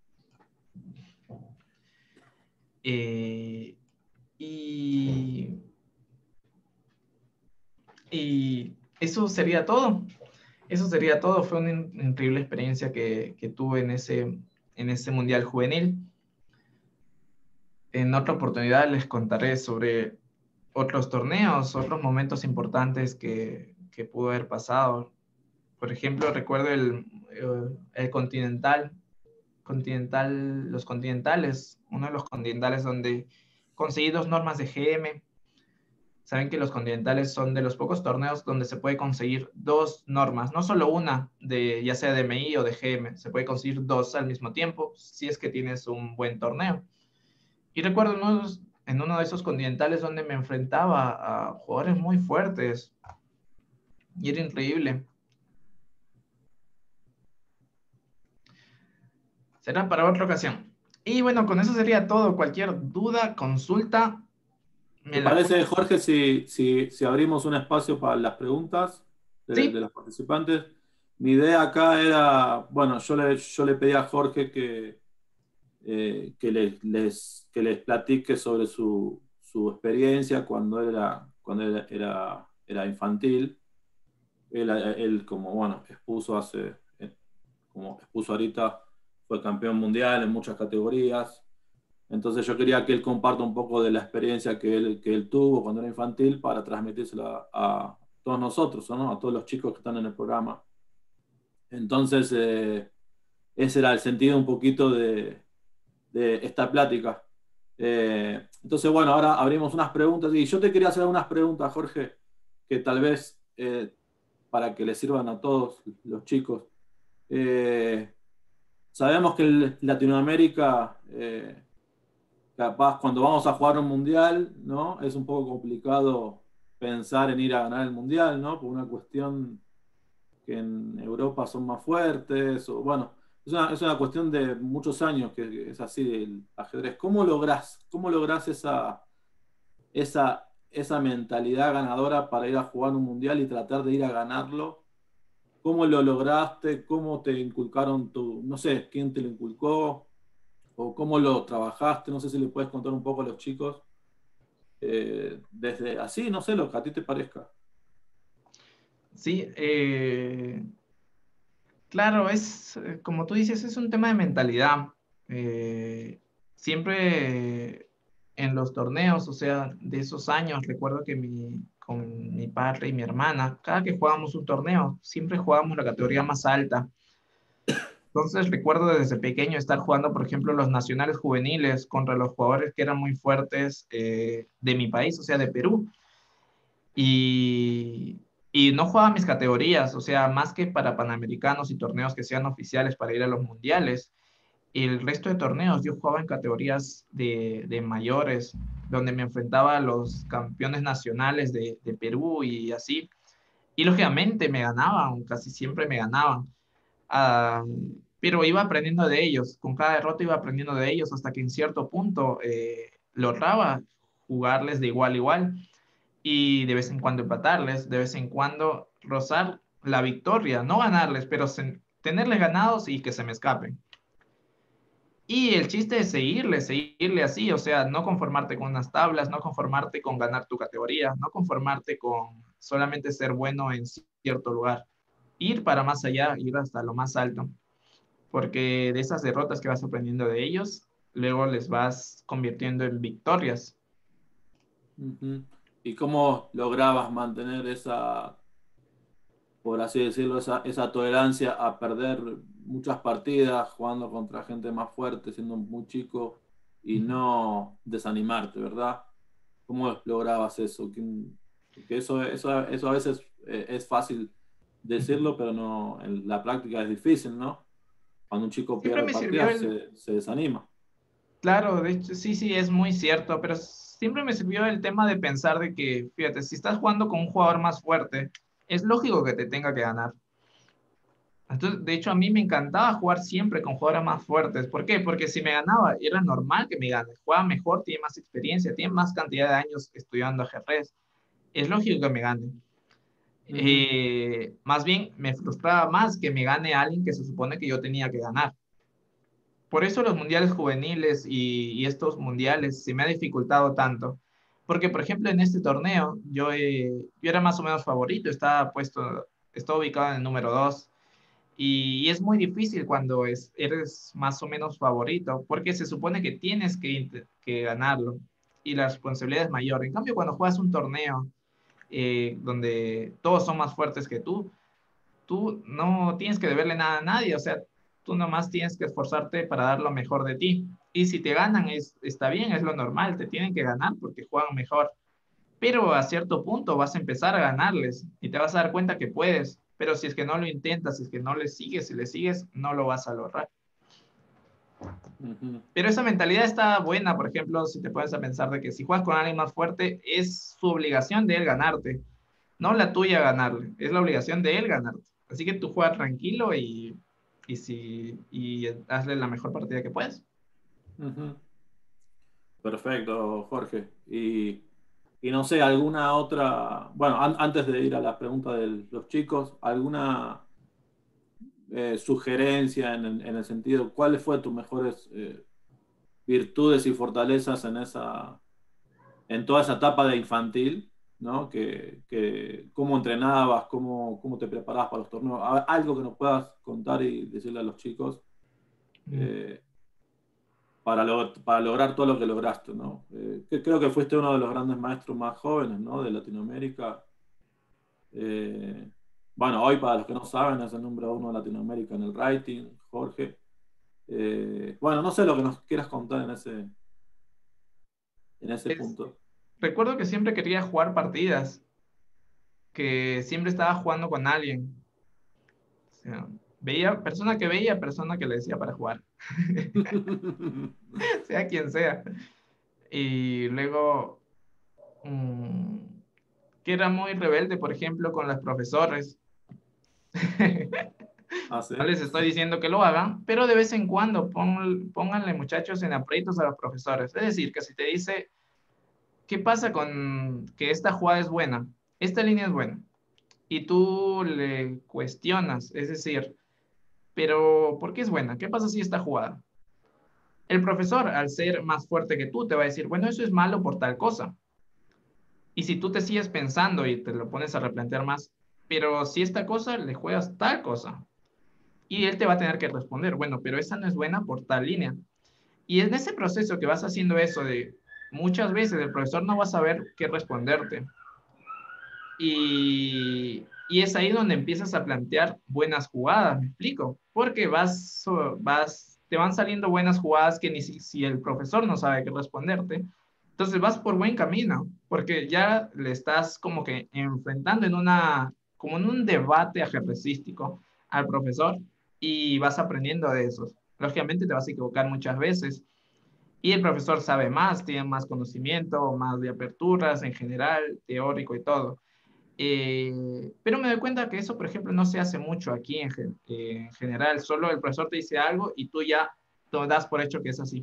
Y eso sería todo. Eso sería todo. Fue una increíble experiencia que tuve en ese mundial juvenil. En otra oportunidad les contaré sobre otros torneos, otros momentos importantes que pudo haber pasado. Por ejemplo, recuerdo el los continentales, uno de los continentales donde conseguí 2 normas de GM. Saben que los continentales son de los pocos torneos donde se puede conseguir 2 normas, no solo una, ya sea de MI o de GM, se puede conseguir 2 al mismo tiempo si es que tienes un buen torneo. Y recuerdo en uno de esos continentales donde me enfrentaba a jugadores muy fuertes y era increíble. Será para otra ocasión. Y bueno, con eso sería todo. Cualquier duda, consulta, ¿Te me la parece, puedo. Jorge, si abrimos un espacio para las preguntas de Sí, los participantes? Mi idea acá era, bueno, yo le pedí a Jorge que les platique sobre su experiencia cuando era infantil. Él como, bueno, como expuso ahorita, fue campeón mundial en muchas categorías. Entonces yo quería que él comparta un poco de la experiencia que él tuvo cuando era infantil para transmitírsela a todos nosotros, ¿no? A todos los chicos que están en el programa. Entonces, ese era el sentido un poquito de esta plática. Entonces, bueno, ahora abrimos unas preguntas y yo te quería hacer unas preguntas, Jorge, que tal vez para que les sirvan a todos los chicos. Eh, Sabemos que en Latinoamérica, capaz cuando vamos a jugar un mundial, ¿no? Es un poco complicado pensar en ir a ganar el mundial, ¿no? Por una cuestión que en Europa son más fuertes, o bueno, es una cuestión de muchos años que es así el ajedrez. ¿Cómo lográs esa mentalidad ganadora para ir a jugar un mundial y tratar de ir a ganarlo? ¿Cómo lo lograste? ¿Cómo te inculcaron no sé, quién te lo inculcó? ¿O cómo lo trabajaste? No sé si le puedes contar un poco a los chicos, desde así, no sé, lo que a ti te parezca. sí. Claro, como tú dices, es un tema de mentalidad. Eh, siempre en los torneos, o sea, de esos años, recuerdo que con mi padre y mi hermana, cada que jugábamos un torneo, siempre jugábamos la categoría más alta. Entonces recuerdo desde pequeño estar jugando, por ejemplo, los nacionales juveniles contra los jugadores que eran muy fuertes de mi país, o sea, de Perú. Y, y no jugaba mis categorías, o sea, más que para panamericanos y torneos que sean oficiales para ir a los mundiales. El resto de torneos yo jugaba en categorías de mayores, donde me enfrentaba a los campeones nacionales de Perú y así. Y lógicamente me ganaban, casi siempre me ganaban. Ah, pero iba aprendiendo de ellos, con cada derrota iba aprendiendo de ellos hasta que en cierto punto lograba jugarles de igual a igual y de vez en cuando empatarles, de vez en cuando rozar la victoria, no ganarles, pero tenerles ganados y que se me escapen. Y el chiste es seguirle así, o sea, no conformarte con unas tablas, no conformarte con ganar tu categoría, no conformarte con solamente ser bueno en cierto lugar, ir para más allá, ir hasta lo más alto, porque de esas derrotas que vas aprendiendo de ellos, luego les vas convirtiendo en victorias. Ujú. ¿Y cómo lograbas mantener esa, por así decirlo, esa tolerancia a perder muchas partidas jugando contra gente más fuerte, siendo muy chico y no desanimarte, ¿verdad? ¿Cómo lograbas eso? Porque eso a veces es fácil decirlo, pero no, en la práctica es difícil, ¿no? Cuando un chico Siempre pierde me sirvió partidas, el, se desanima. claro, de hecho, sí, sí, es muy cierto, pero siempre me sirvió el tema de pensar de que, fíjate, si estás jugando con un jugador más fuerte, es lógico que te tenga que ganar. Entonces, de hecho, a mí me encantaba jugar siempre con jugadores más fuertes. ¿Por qué? Porque si me ganaba, era normal que me gane. Juega mejor, tiene más experiencia, tiene más cantidad de años estudiando ajedrez. Es lógico que me gane. Ujú. Más bien, me frustraba más que me gane alguien que se supone que yo tenía que ganar. Por eso los mundiales juveniles y estos mundiales se me ha dificultado tanto. Porque, por ejemplo, en este torneo yo era más o menos favorito, estaba ubicado en el número 2. Y es muy difícil cuando eres más o menos favorito, porque se supone que tienes que ganarlo y la responsabilidad es mayor. En cambio, cuando juegas un torneo donde todos son más fuertes que tú no tienes que deberle nada a nadie, o sea, tú nomás tienes que esforzarte para dar lo mejor de ti. Y si te ganan, está bien, es lo normal, te tienen que ganar porque juegan mejor. Pero a cierto punto vas a empezar a ganarles y te vas a dar cuenta que puedes. Pero si es que no lo intentas, si es que no les sigues, si les sigues, no lo vas a lograr. Ujú. Pero esa mentalidad está buena, por ejemplo, si te pones a pensar de que si juegas con alguien más fuerte, es su obligación de él ganarte, no la tuya ganarle, es la obligación de él ganarte. Así que tú juega tranquilo y hazle la mejor partida que puedes. Ujú. Perfecto, Jorge. Y no sé, alguna otra, bueno, antes de ir a la pregunta de los chicos, alguna sugerencia en el sentido, ¿cuáles fueron tus mejores virtudes y fortalezas en toda esa etapa de infantil, ¿no? Cómo entrenabas, cómo te preparabas para los torneos, algo que nos puedas contar y decirle a los chicos Mm. eh, para lograr todo lo que lograste, ¿no? Creo que fuiste uno de los grandes maestros más jóvenes, ¿no? De Latinoamérica. Eh, bueno, hoy para los que no saben es el número uno de Latinoamérica en el rating, Jorge. Bueno, no sé lo que nos quieras contar en ese Es- punto. Recuerdo que siempre quería jugar partidas, que siempre estaba jugando con alguien. O sea, persona que le decía para jugar, sea quien sea. Y luego, mm, que era muy rebelde, por ejemplo, con los profesores. Ah, sí. No les estoy diciendo que lo hagan, pero de vez en cuando pónganle muchachos en aprietos a los profesores. Es decir, que si te dice, ¿qué pasa con que esta jugada es buena? Esta línea es buena. Y tú le cuestionas, es decir, pero ¿por qué es buena? ¿Qué pasa si esta jugada? El profesor, al ser más fuerte que tú, te va a decir, bueno, eso es malo por tal cosa. Y si tú te sigues pensando y te lo pones a replantear más, pero si esta cosa le juegas tal cosa, y él te va a tener que responder, bueno, pero esa no es buena por tal línea. Y en ese proceso que vas haciendo eso de muchas veces el profesor no va a saber qué responderte. Y es ahí donde empiezas a plantear buenas jugadas, ¿me explico? Porque te van saliendo buenas jugadas que ni si el profesor no sabe qué responderte. Entonces vas por buen camino, porque ya le estás como que enfrentando como en un debate ajedrecístico al profesor y vas aprendiendo de esos. Lógicamente te vas a equivocar muchas veces y el profesor sabe más, tiene más conocimiento, más de aperturas en general, teórico y todo. Pero me doy cuenta que eso, por ejemplo, no se hace mucho aquí en general. Solo el profesor te dice algo y tú ya lo das por hecho que es así.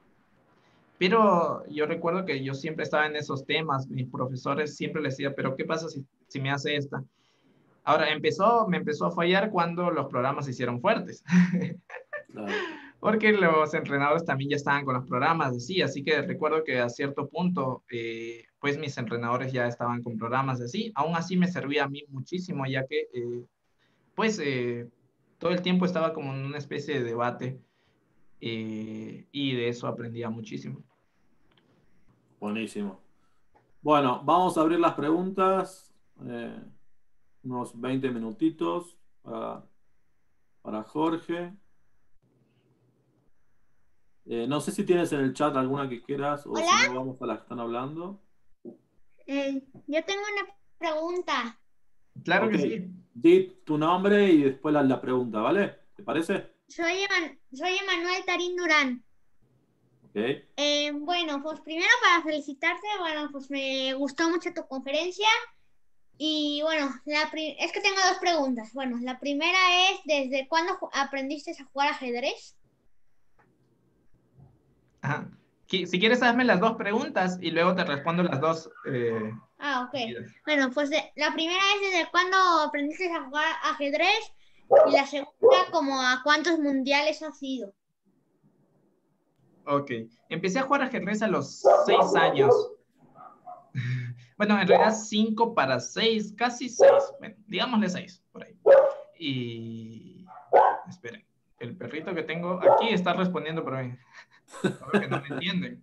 Pero yo recuerdo que yo siempre estaba en esos temas. Mis profesores siempre les decía, pero ¿qué pasa si me hace esta? Ahora, me empezó a fallar cuando los programas se hicieron fuertes. Claro. Porque los entrenadores también ya estaban con los programas, así que recuerdo que a cierto punto, pues mis entrenadores ya estaban con programas así, aún así me servía a mí muchísimo, ya que, pues, todo el tiempo estaba como en una especie de debate y de eso aprendía muchísimo. Buenísimo. Bueno, vamos a abrir las preguntas. Unos 20 minutitos para Jorge. No sé si tienes en el chat alguna que quieras o si no, Hola, vamos a las que están hablando. yo tengo una pregunta. Claro Ok, que sí. di tu nombre y después la pregunta, ¿vale? ¿Te parece? Soy Emanuel Tarín Durán. Ok. Bueno, pues primero para felicitarte, bueno, pues me gustó mucho tu conferencia y bueno, es que tengo dos preguntas. Bueno, la primera es, ¿desde cuándo aprendiste a jugar ajedrez? Ajá. Si quieres, hazme las dos preguntas y luego te respondo las dos Ah, ok. seguidas. Bueno, pues la primera es, ¿desde cuándo aprendiste a jugar ajedrez? Y la segunda, ¿como a cuántos mundiales has ido? Ok. Empecé a jugar ajedrez a los 6 años. Bueno, en realidad 5 para 6, casi 6. Bueno, digámosle 6, por ahí. Y... Esperen, el perrito que tengo aquí está respondiendo por mí. Creo que no me entienden.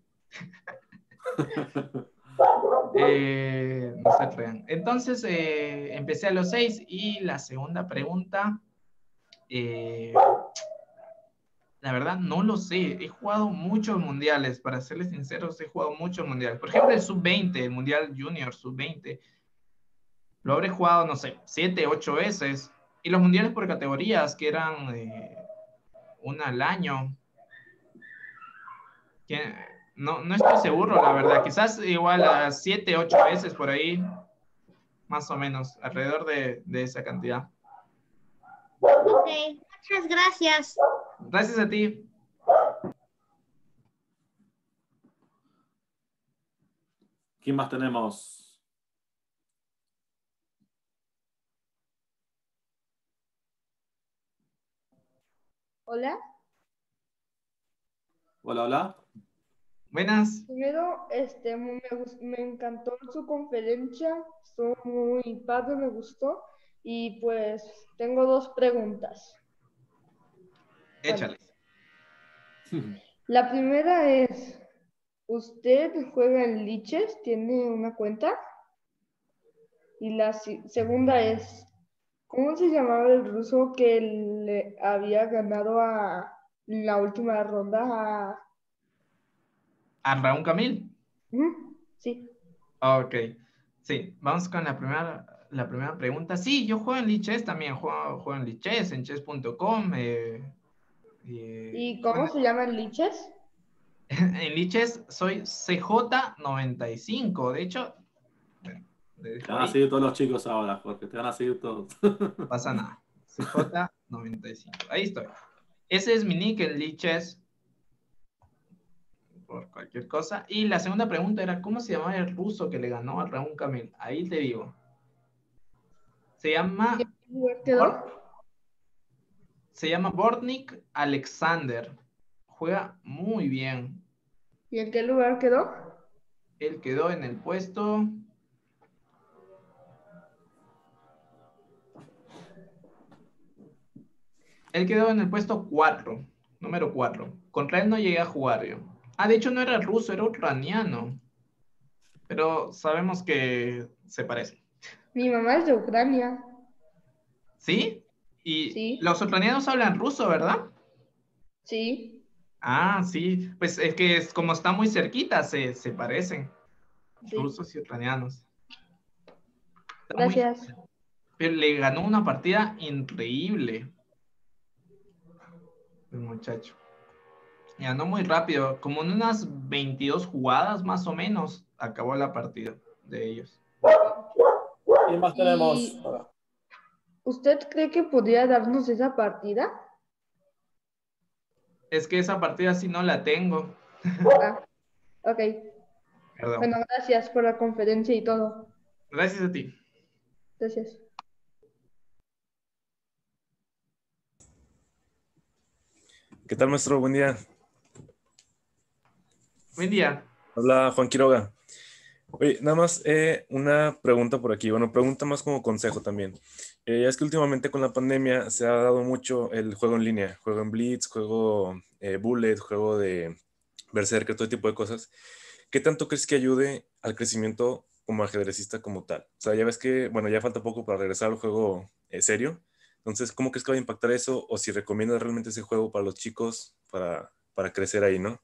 No se crean. Entonces, empecé a los 6 y la segunda pregunta, eh, la verdad no lo sé. He jugado muchos mundiales, para serles sinceros, he jugado muchos mundiales. Por ejemplo, el sub-20, el Mundial Junior sub-20, lo habré jugado, no sé, 7, 8 veces. Y los mundiales por categorías, que eran una al año, que no estoy seguro, la verdad. Quizás igual a 7, 8 veces por ahí, más o menos, alrededor de esa cantidad. Ok, muchas gracias. Gracias a ti. ¿Quién más tenemos? Hola, Hola, hola. Buenas. primero, me encantó su conferencia, estuvo muy padre, me gustó, y pues tengo dos preguntas. Bueno, Échale. la primera es, ¿usted juega en Liches? ¿Tiene una cuenta? Y la segunda es, ¿cómo se llamaba el ruso que le había ganado en la última ronda a... A Raúl Camil. Sí. Ok. Sí, vamos con la primera pregunta. Sí, yo juego en Lichess también, juego en Lichess, en chess.com. ¿Y cómo Bueno, se llama el Liches? en Lichess soy CJ95. De hecho, bueno, le Te dejo van a ahí, seguir todos los chicos ahora, Jorge. Te van a seguir todos. no pasa nada. CJ95. Ahí estoy. Ese es mi nick en Lichess, por cualquier cosa. Y la segunda pregunta era, ¿cómo se llamaba el ruso que le ganó a Raúl Camil? Ahí te digo. Se ¿Y en llama, qué lugar quedó? se llama Bortnik Alexander. Juega muy bien. ¿Y en qué lugar quedó? Él quedó en el puesto. Él quedó en el puesto 4. Número 4. Contra él no llegué a jugar yo. Ah, de hecho no era ruso, era ucraniano. Pero sabemos que se parecen. Mi mamá es de Ucrania. ¿Sí? Y Sí, los ucranianos hablan ruso, ¿verdad? sí, Ah, sí. Pues es que como está muy cerquita, se parecen. sí. Rusos y ucranianos. Está muy... Gracias. Pero le ganó una partida increíble el muchacho. Ganó muy rápido, como en unas 22 jugadas más o menos, acabó la partida de ellos. ¿Quién más tenemos? ¿Y usted cree que podría darnos esa partida? Es que esa partida sí no la tengo. Ah, ok. Perdón. Bueno, gracias por la conferencia y todo. Gracias a ti. Gracias. ¿Qué tal, maestro? Buen día. Buen día. Habla Juan Quiroga. Oye, nada más una pregunta por aquí. Bueno, pregunta más como consejo también. Ya es que últimamente con la pandemia se ha dado mucho el juego en línea. Juego en Blitz, juego Bullet, juego de Berserker, todo tipo de cosas. ¿Qué tanto crees que ayude al crecimiento como ajedrecista como tal? O sea, ya ves que, bueno, ya falta poco para regresar al juego serio. Entonces, ¿cómo crees que va a impactar eso? O si recomiendas realmente ese juego para los chicos para crecer ahí, ¿no?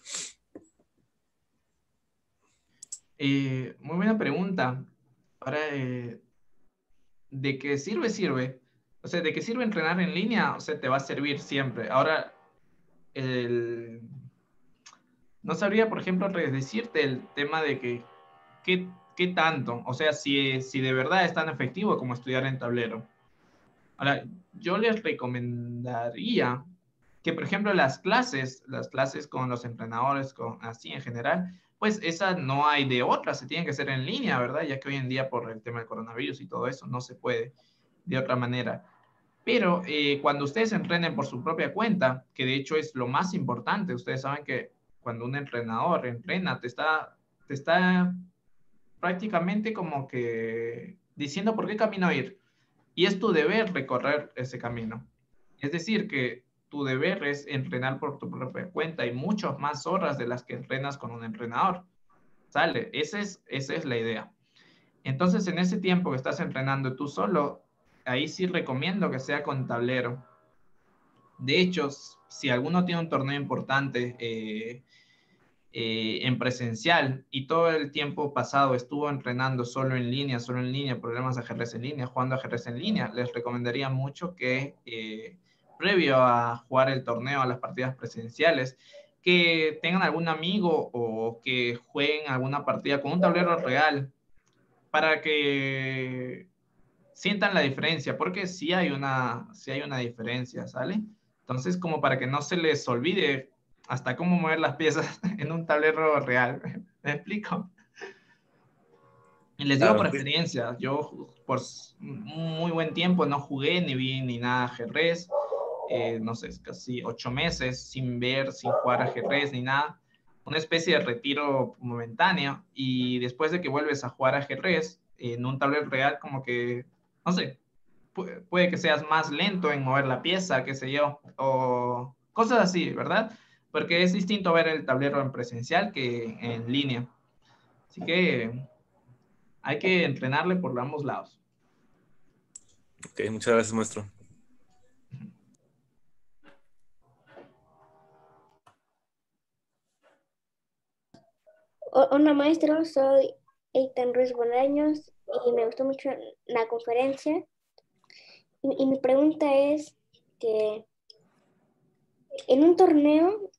Muy buena pregunta. Ahora, ¿de qué sirve? Sirve. O sea, ¿de qué sirve entrenar en línea? O sea, te va a servir siempre. Ahora, el... no sabría, por ejemplo, decirte el tema de que, ¿qué tanto? O sea, si de verdad es tan efectivo como estudiar en tablero. Ahora, yo les recomendaría que, por ejemplo, las clases con los entrenadores, así en general, pues esa no hay de otra, se tienen que hacer en línea, ¿verdad? Ya que hoy en día por el tema del coronavirus y todo eso no se puede de otra manera. Pero cuando ustedes entrenen por su propia cuenta, que de hecho es lo más importante, ustedes saben que cuando un entrenador entrena, te está prácticamente como que diciendo por qué camino ir. Y es tu deber recorrer ese camino. Es decir, que tu deber es entrenar por tu propia cuenta y muchas más horas de las que entrenas con un entrenador. ¿Sale? Esa es la idea. Entonces, en ese tiempo que estás entrenando tú solo, ahí sí recomiendo que sea con tablero. De hecho, si alguno tiene un torneo importante en presencial y todo el tiempo pasado estuvo entrenando solo en línea, problemas de ajedrez en línea, jugando ajedrez en línea, les recomendaría mucho que previo a jugar el torneo, a las partidas presenciales, que tengan algún amigo o que jueguen alguna partida con un tablero real para que sientan la diferencia, porque sí hay una diferencia, ¿sale? Entonces, como para que no se les olvide hasta cómo mover las piezas en un tablero real. ¿Me explico? Y les digo por Claro. experiencia, yo por un muy buen tiempo no jugué ni vi ni nada ajedrez, no sé, casi 8 meses sin ver, sin jugar ajedrez ni nada, una especie de retiro momentáneo y después de que vuelves a jugar ajedrez en un tablero real como que, no sé, puede que seas más lento en mover la pieza, qué sé yo, o cosas así, ¿verdad? Porque es distinto ver el tablero en presencial que en línea. Así que hay que entrenarle por ambos lados. Ok, muchas gracias, maestro. Hola maestro, soy Eitan Ruiz Bolaños y me gustó mucho la conferencia. Y mi pregunta es que en un torneo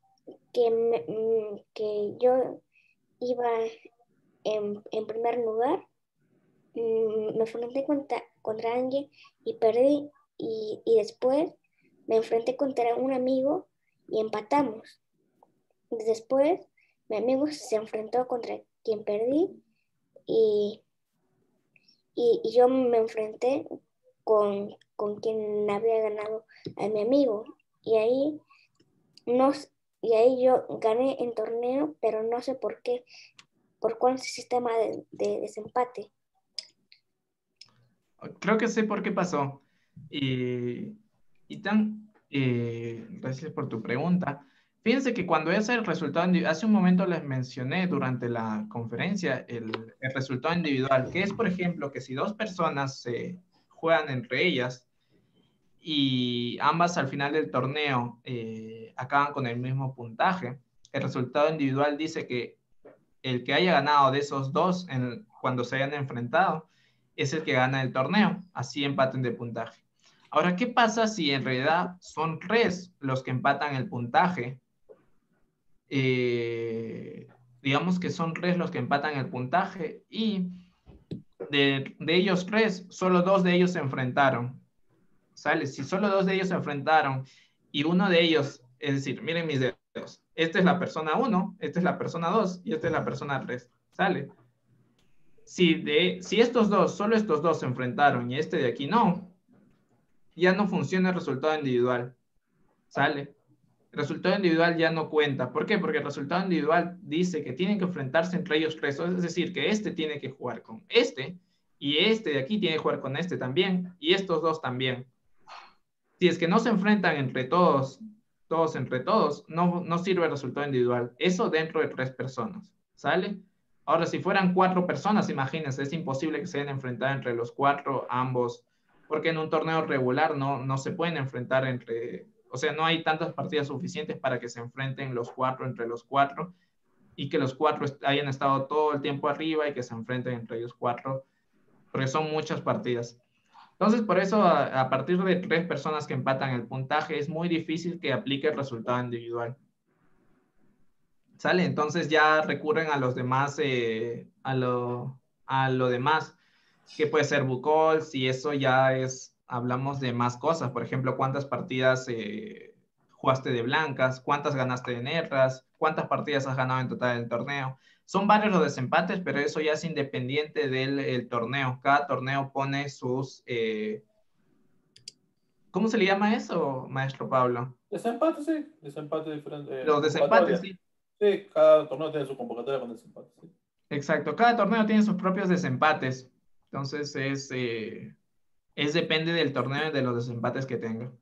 que yo iba en primer lugar, me enfrenté contra alguien y perdí y después me enfrenté contra un amigo y empatamos. Después mi amigo se enfrentó contra quien perdí y y yo me enfrenté con quien había ganado a mi amigo. Y ahí, no, y ahí yo gané el torneo, pero no sé por qué, por cuál sistema de desempate. Creo que sé por qué pasó. Y Gracias por tu pregunta. Fíjense que cuando es el resultado, hace un momento les mencioné durante la conferencia el resultado individual, que es, por ejemplo, que si dos personas se juegan entre ellas y ambas al final del torneo acaban con el mismo puntaje, el resultado individual dice que el que haya ganado de esos dos cuando se hayan enfrentado es el que gana el torneo, así empaten de puntaje. Ahora, ¿qué pasa si en realidad son tres los que empatan el puntaje? Digamos que son tres los que empatan el puntaje y de ellos tres, solo dos de ellos se enfrentaron. ¿Sale? Si solo dos de ellos se enfrentaron y uno de ellos, es decir, miren mis dedos, esta es la persona 1, esta es la persona 2 y esta es la persona 3. ¿Sale? Si estos dos, solo estos dos se enfrentaron y este de aquí no, ya no funciona el resultado individual. ¿Sale? El resultado individual ya no cuenta. ¿Por qué? Porque el resultado individual dice que tienen que enfrentarse entre ellos tres. Es decir, que este tiene que jugar con este y este de aquí tiene que jugar con este también y estos dos también. Si es que no se enfrentan entre todos entre todos, no sirve el resultado individual. Eso dentro de tres personas. ¿Sale? Ahora, si fueran cuatro personas, imagínense, es imposible que se hayan enfrentado entre los cuatro, ambos, porque en un torneo regular no se pueden enfrentar entre, o sea, no hay tantas partidas suficientes para que se enfrenten los cuatro entre los cuatro y que los cuatro hayan estado todo el tiempo arriba y que se enfrenten entre ellos cuatro, porque son muchas partidas. Entonces, por eso, a partir de tres personas que empatan el puntaje, es muy difícil que aplique el resultado individual. ¿Sale? Entonces ya recurren a los demás, a lo demás, que puede ser Buchholz, y eso ya es, hablamos de más cosas. Por ejemplo, cuántas partidas jugaste de blancas, cuántas ganaste de negras, cuántas partidas has ganado en total en el torneo. Son varios los desempates, pero eso ya es independiente del torneo. Cada torneo pone sus... ¿cómo se le llama eso, maestro Pablo? Desempate, sí. Desempate diferente. Los desempates, Convocatoria. sí. Sí, cada torneo tiene su convocatoria con desempate. Sí. Exacto, cada torneo tiene sus propios desempates. Entonces depende del torneo y de los desempates que tenga.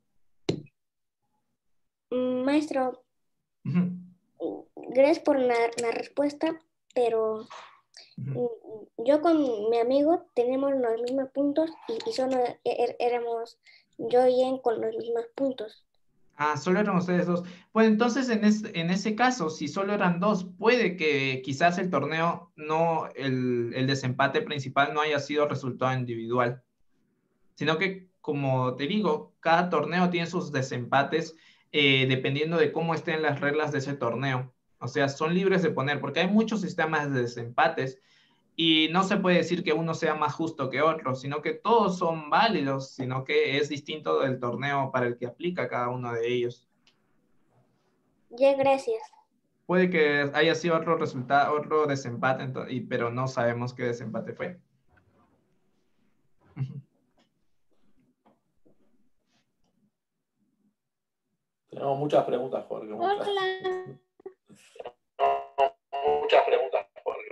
Maestro, Ujú, gracias por la respuesta, pero ujú. yo con mi amigo tenemos los mismos puntos y solo éramos yo y él con los mismos puntos. Ah, solo eran ustedes dos. Pues entonces en ese caso, si solo eran dos, puede que quizás el torneo el desempate principal no haya sido resultado individual, sino que, como te digo, cada torneo tiene sus desempates dependiendo de cómo estén las reglas de ese torneo. O sea, son libres de poner, porque hay muchos sistemas de desempates y no se puede decir que uno sea más justo que otro, sino que todos son válidos, sino que es distinto del torneo para el que aplica cada uno de ellos. Ya, gracias. Puede que haya sido otro resultado, otro desempate, pero no sabemos qué desempate fue. Tenemos muchas preguntas, Jorge. Muchas. Hola. Muchas preguntas, Jorge.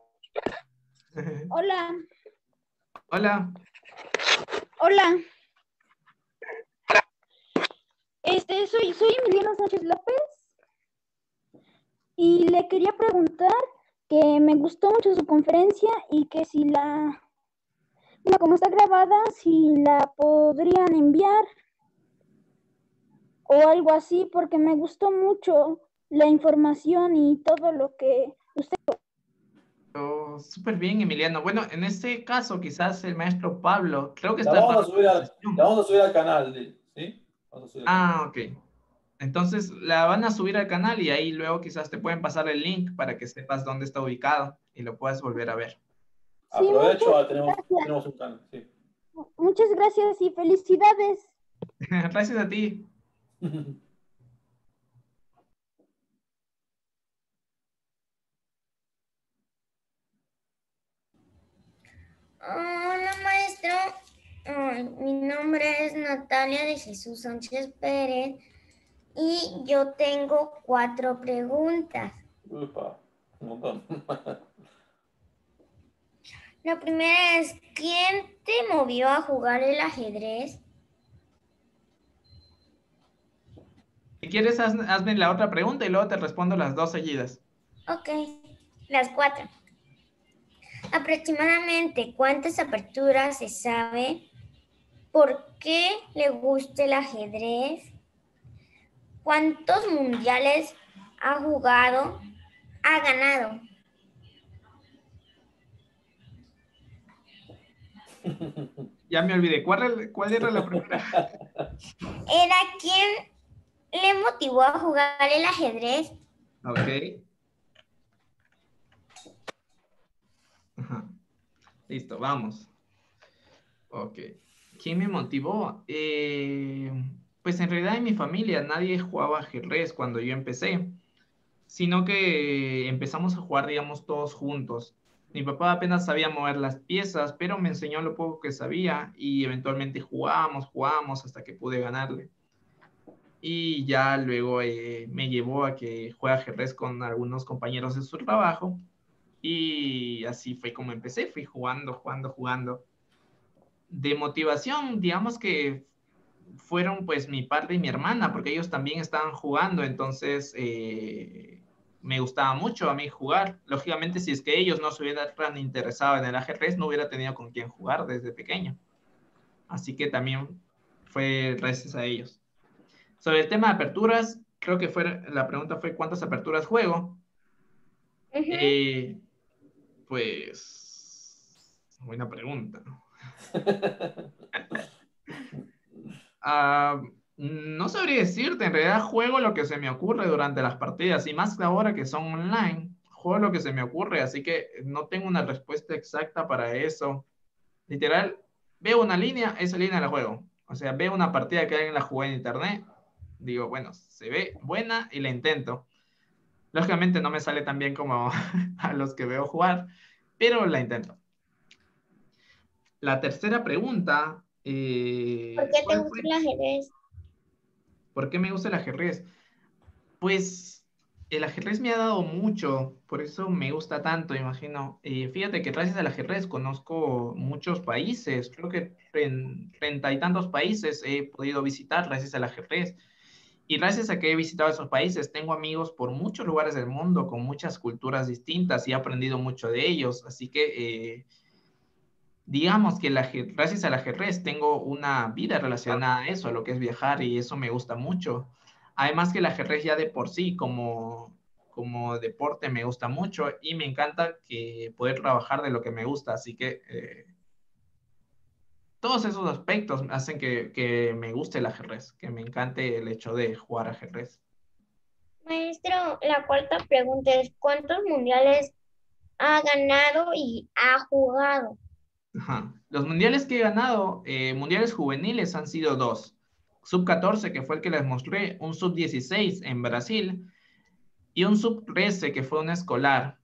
Hola. Hola. Hola. Soy Emiliano Sánchez López y le quería preguntar que me gustó mucho su conferencia y que si bueno, como está grabada, si la podrían enviar o algo así, porque me gustó mucho la información y todo lo que usted... Oh, súper bien, Emiliano. Bueno, en este caso, quizás el maestro Pablo, creo que La está vamos a dando subir, la sesión. la vamos a subir al canal, ¿sí? Vamos a subir al canal. Ah, ok. Entonces la van a subir al canal y ahí luego quizás te pueden pasar el link para que sepas dónde está ubicado y lo puedas volver a ver. Sí, Aprovecho, tenemos un canal, sí. muchas gracias y felicidades. Gracias a ti. Hola, maestro. Mi nombre es Natalia de Jesús Sánchez Pérez y yo tengo 4 preguntas. Upa, un montón. La primera es, ¿quién te movió a jugar el ajedrez? quieres, hazme la otra pregunta y luego te respondo las dos seguidas. Ok, las 4. Aproximadamente, ¿cuántas aperturas se sabe? ¿Por qué le gusta el ajedrez? ¿Cuántos mundiales ha jugado? ¿Ha ganado? Ya me olvidé. ¿Cuál era la primera? ¿Era quién le motivó a jugar el ajedrez? Ok. Ajá. Listo, vamos. Ok. ¿Quién me motivó? Pues en realidad en mi familia nadie jugaba ajedrez cuando yo empecé, sino que empezamos a jugar, digamos, todos juntos. Mi papá apenas sabía mover las piezas, pero me enseñó lo poco que sabía y eventualmente jugamos hasta que pude ganarle. Y ya luego me llevó a que juegue ajedrez con algunos compañeros de su trabajo y así fue como empecé, fui jugando. De motivación, digamos que fueron pues mi padre y mi hermana, porque ellos también estaban jugando, entonces me gustaba mucho a mí jugar. Lógicamente, si es que ellos no se hubieran tan interesado en el ajedrez, no hubiera tenido con quién jugar desde pequeño. Así que también fue gracias a ellos. Sobre el tema de aperturas, creo que la pregunta fue ¿cuántas aperturas juego? Pues, buena pregunta. No sabría decirte, en realidad juego lo que se me ocurre durante las partidas y más ahora que son online, juego lo que se me ocurre, así que no tengo una respuesta exacta para eso. Literal, veo una línea, esa línea la juego. O sea, veo una partida que alguien la jugó en internet, digo, bueno, se ve buena y la intento. Lógicamente no me sale tan bien como a los que veo jugar, pero la intento. La tercera pregunta, ¿Por qué te ¿cuál gusta fue? el ajedrez? ¿Por qué me gusta el ajedrez? Pues el ajedrez me ha dado mucho, por eso me gusta tanto, imagino. Fíjate que gracias al ajedrez conozco muchos países, creo que 30 y tantos países he podido visitar gracias al ajedrez. Y gracias a que he visitado esos países, tengo amigos por muchos lugares del mundo con muchas culturas distintas y he aprendido mucho de ellos. Así que digamos que gracias al ajedrez tengo una vida relacionada a eso, a lo que es viajar y eso me gusta mucho. Además que el ajedrez ya de por sí como deporte me gusta mucho y me encanta que poder trabajar de lo que me gusta. Así que todos esos aspectos hacen que me guste el ajedrez, que me encante el hecho de jugar ajedrez. Maestro, la cuarta pregunta es, ¿cuántos mundiales ha ganado y ha jugado? Ajá. Los mundiales que he ganado, mundiales juveniles han sido 2. Sub-14, que fue el que les mostré, un sub-16 en Brasil y un sub-13, que fue un escolar.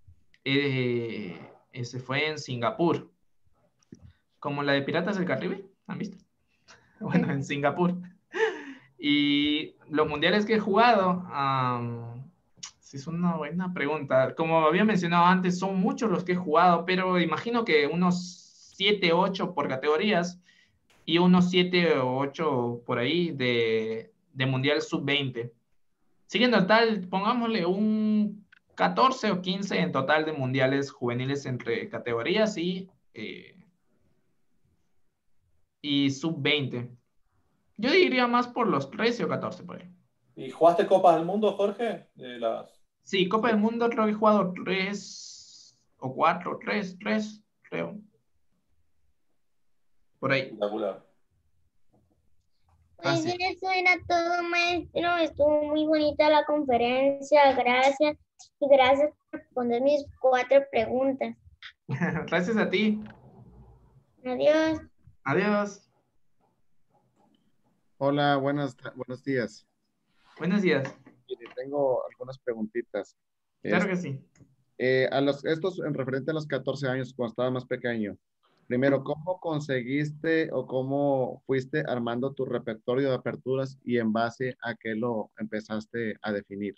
Ese fue en Singapur. Como la de Piratas del Caribe, ¿han visto? Bueno, en Singapur. Y los mundiales que he jugado, sí es una buena pregunta. Como había mencionado antes, son muchos los que he jugado, pero imagino que unos 7, 8 por categorías y unos 7 o 8 por ahí de Mundial Sub-20. Siguiendo tal, pongámosle un 14 o 15 en total de mundiales juveniles entre categorías y Sub-20. Yo diría más por los 13 o 14 por ahí. ¿Y jugaste Copas del Mundo, Jorge? Sí, Copa del Mundo creo que he jugado 3 o 4, 3, creo. Por ahí. Espectacular. Pues Así. eso era todo, maestro. Estuvo muy bonita la conferencia. Gracias. Y gracias por responder mis 4 preguntas. Gracias a ti. Adiós. Adiós. Hola, buenos días. Buenos días. Mire, tengo algunas preguntitas. Claro que sí. Estos en referente a los 14 años, cuando estaba más pequeño. Primero, ¿cómo conseguiste o cómo fuiste armando tu repertorio de aperturas y en base a qué lo empezaste a definir?